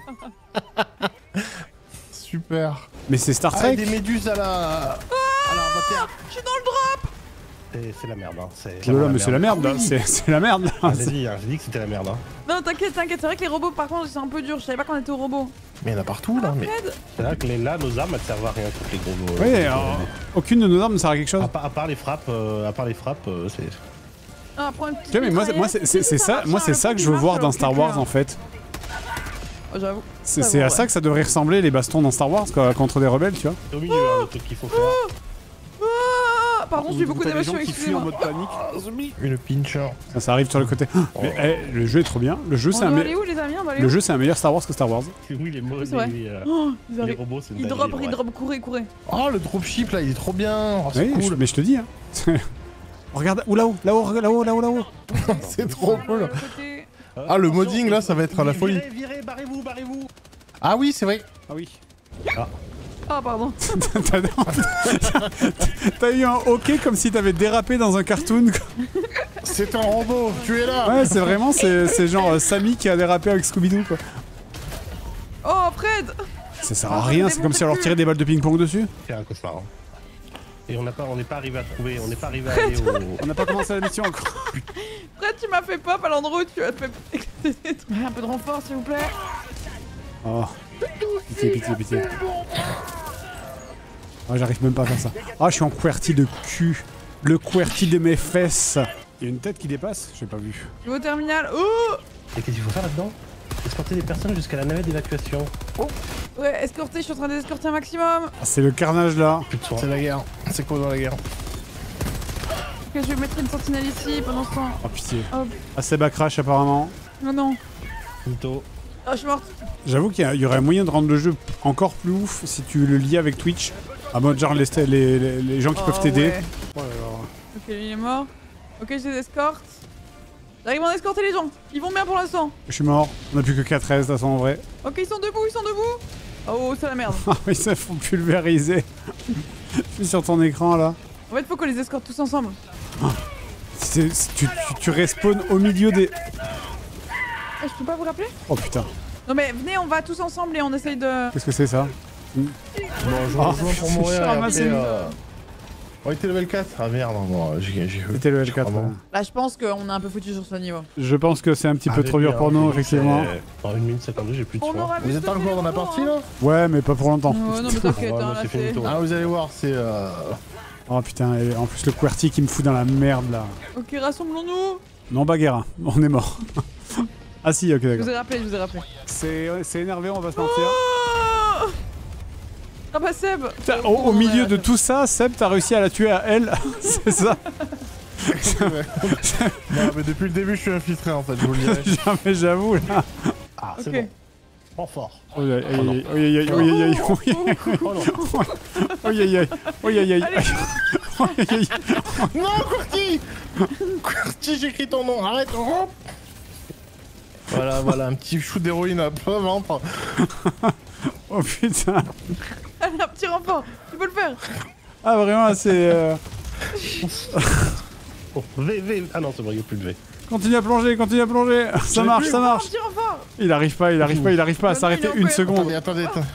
Super. Mais c'est Star Ah, Trek. des méduses à la... à la Je suis dans le drop. C'est c'est la merde, hein. C'est Oh là là, mais c'est la merde là. C'est c'est la merde là. Ah, J'ai dit, hein, j'ai dit que c'était la merde, hein. Non, t'inquiète, t'inquiète, c'est vrai que les robots, par contre, c'est un peu dur. Je savais pas qu'on était aux robots. Mais il y en a partout, là. Mais... Fred, C'est vrai que les- là, nos armes, elles servent à rien contre les gros. Oui, euh, alors, aucune de nos armes ne sert à quelque chose. à, part, à part les frappes, euh, à part les frappes, euh, c'est. ah, prends une petite Tu vois, mais moi, c'est- moi c'est c'est- c'est ça, moi c'est ça que je veux voir dans Star Wars en fait. Oh, j'avoue. C'est Ça c'est va, à ouais. ça que ça devrait ressembler les bastons dans Star Wars quoi, contre des rebelles, tu vois. C'est au milieu, hein, le truc qu'il faut faire. Ah, pardon, j'ai eu beaucoup d'émotions, excusez-moi. panique. Une pincher. Ça, ça arrive sur le côté. Mais eh, le jeu est trop bien. Le jeu On c'est un, doit me- aller où, les amis? On doit aller le où? jeu c'est un meilleur Star Wars que Star Wars. Oui, les mots, C'est vrai. les, euh, Oh, ils les arrivent. robots, c'est une Il dinguerie, drop, il ouais. drop, courez, courez. Oh, le dropship, là, il est trop bien. Oh, c'est Oui, je- cool. mais je te dis. Hein. Regarde, ou là-haut, là-haut, là-haut, là-haut, là-haut. C'est trop cool. Le côté- Euh, Ah, le attention, modding, là, ça va être à la folie. Virez, virez, barrez-vous, barrez-vous. Ah oui, c'est vrai. Ah oui. Ah, pardon. T'as T'as eu un hockey comme si t'avais dérapé dans un cartoon. quoi. C'est un robot, tu es là. Ouais, c'est vraiment, c'est c'est genre euh, Sammy qui a dérapé avec Scooby-Doo quoi. Oh, Fred. Ça sert à rien, c'est comme si on leur tirait des balles de ping-pong dessus. C'est un cauchemar. hein. Et on n'a pas, on n'est pas arrivé à trouver, on n'est pas arrivé à aller au. On n'a pas commencé la mission encore. Fred, tu m'as fait pop à l'endroit où tu as fait. Un peu de renfort, s'il vous plaît. Oh. Pitié, pitié, pitié. Oh, j'arrive même pas à faire ça. Ah, je suis en QWERTY de cul. Le QWERTY de mes fesses. Il y a une tête qui dépasse? J'ai pas vu. Je vais au terminal. Oh. Et qu'est-ce qu'il faut faire là-dedans? Escorter les personnes jusqu'à la navette d'évacuation. Ouais, escorter, je suis en train d'escorter un maximum. Ah, c'est le carnage là. Plus de soin. C'est la guerre. C'est quoi dans la guerre? Ok, je vais mettre une sentinelle ici pendant ce temps. Oh pitié. Hop. Ah, Seba crash apparemment. Non, non. Mytho. Ah, je suis morte. J'avoue qu'il y, a- il y aurait moyen de rendre le jeu encore plus ouf si tu le liais avec Twitch. À mode genre les, les, les, les gens qui Oh, peuvent t'aider. ouais. Oh là là. Ok, lui il est mort. Ok, je les escorte. J'arrive à en escorter les gens. Ils vont bien pour l'instant. Je suis mort. On a plus que quatre S de toute façon en vrai. Ok, ils sont debout, ils sont debout. Oh, c'est la merde. Ah oui, ça font pulvériser. Je suis sur ton écran là. En fait, faut qu'on les escorte tous ensemble. C'est- c'est- tu, tu, tu respawns au milieu des... Ah, je peux pas vous rappeler? Oh putain. Non, mais venez, on va tous ensemble et on essaye de. Qu'est-ce que c'est ça? Bon, je Ah, rejoins pour mourir. je et ramasse après, une- euh, On était level quatre. Ah merde, non, j'ai j'ai C'était le L quatre. Vraiment. ouais. Là, je pense qu'on est un peu foutu sur ce niveau. Je pense que c'est un petit peu Ah, trop début, dur pour hein, nous, c'est- effectivement. Dans une minute cinquante-deux, j'ai plus de On soin. aura Vous êtes pas encore dans la partie là? Ouais, mais pas pour longtemps. Ouais, non, mais t'inquiète, Ouais, hein, moi, là c'est fini, c'est. toi. Ah, vous allez voir, c'est. Euh... Oh putain, et en plus le QWERTY qui me fout dans la merde là. Ok, rassemblons-nous. Non, bagarre, on est mort. Ah si, ok, Je vous d'accord. ai rappelé, je vous ai rappelé. C'est c'est énervé, on va se mentir. Oh ah bah Seb. Putain, au, au milieu de tout ça, Seb, t'as réussi à la tuer à elle, c'est ça? non, mais depuis le début, je suis infiltré en fait, je vous le dirai. Jamais, j'avoue là. Ah, c'est Ok. bon. Prends fort. Aïe aïe aïe aïe aïe aïe aïe aïe Oh non. aïe aïe aïe aïe aïe aïe aïe aïe. Non, QWERTY QWERTY, j'écris ton nom, arrête. Hop. Voilà, voilà, un petit shoot d'héroïne à plein ventre. Oh putain. Elle a petit renfort. Tu peux le faire. Ah, vraiment, c'est. Euh... Oh, V, V. Ah non, c'est bon, il n'y a plus de V. Continue à plonger, continue à plonger. Ça marche, ça marche. Un petit renfort. Il arrive pas, il arrive pas, il arrive pas à Non, s'arrêter il est en une fait. seconde. Attendez, attendez, attendez.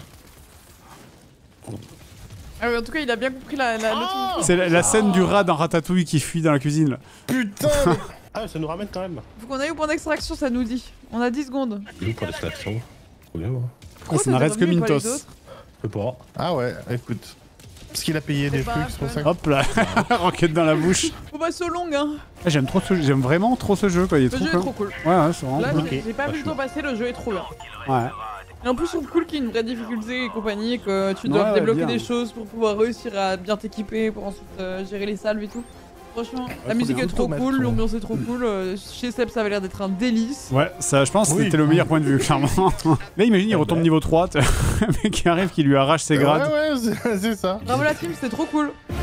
Ah oui, en tout cas, il a bien compris la, la, le truc. C'est la, la scène du rat dans Ratatouille qui fuit dans la cuisine là. Putain. Ah, ça nous ramène quand même. Faut qu'on aille au point d'extraction, ça nous dit. On a dix secondes. Nous pour l'extraction. Trop bien, moi. Pourquoi ça n'arrête que devient revenu et pas les Mintos. autres Je peux pas. Ah ouais, écoute. Parce qu'il a payé des pas trucs, c'est pour ça que... Hop là, roquette dans la bouche. Faut pas so long, hein. Ah, j'aime trop ce jeu, j'aime vraiment trop ce jeu quoi, il est Le trop jeu est cool. trop cool. Ouais, ouais, c'est vraiment Là, cool. j'ai j'ai pas Ah, vu je le suis temps passer, le jeu est trop bien. Ouais. Et en plus, je trouve cool qu'il y ait une vraie difficulté et compagnie, et que tu dois Ouais, ouais, débloquer bien. des choses pour pouvoir réussir à bien t'équiper, pour ensuite euh, gérer les salves et tout. Franchement, la trop musique bien. est trop Tomate, cool, trop l'ambiance est trop cool. euh, Chez Seb, ça avait l'air d'être un délice. Ouais, ça, je pense que Oui. c'était le meilleur point de vue, clairement. Là, imagine, il retombe ouais. niveau trois, t'as un mec qui arrive qui lui arrache ses grades. Ouais, ouais, c'est- c'est ça. Bravo la team, c'était trop cool.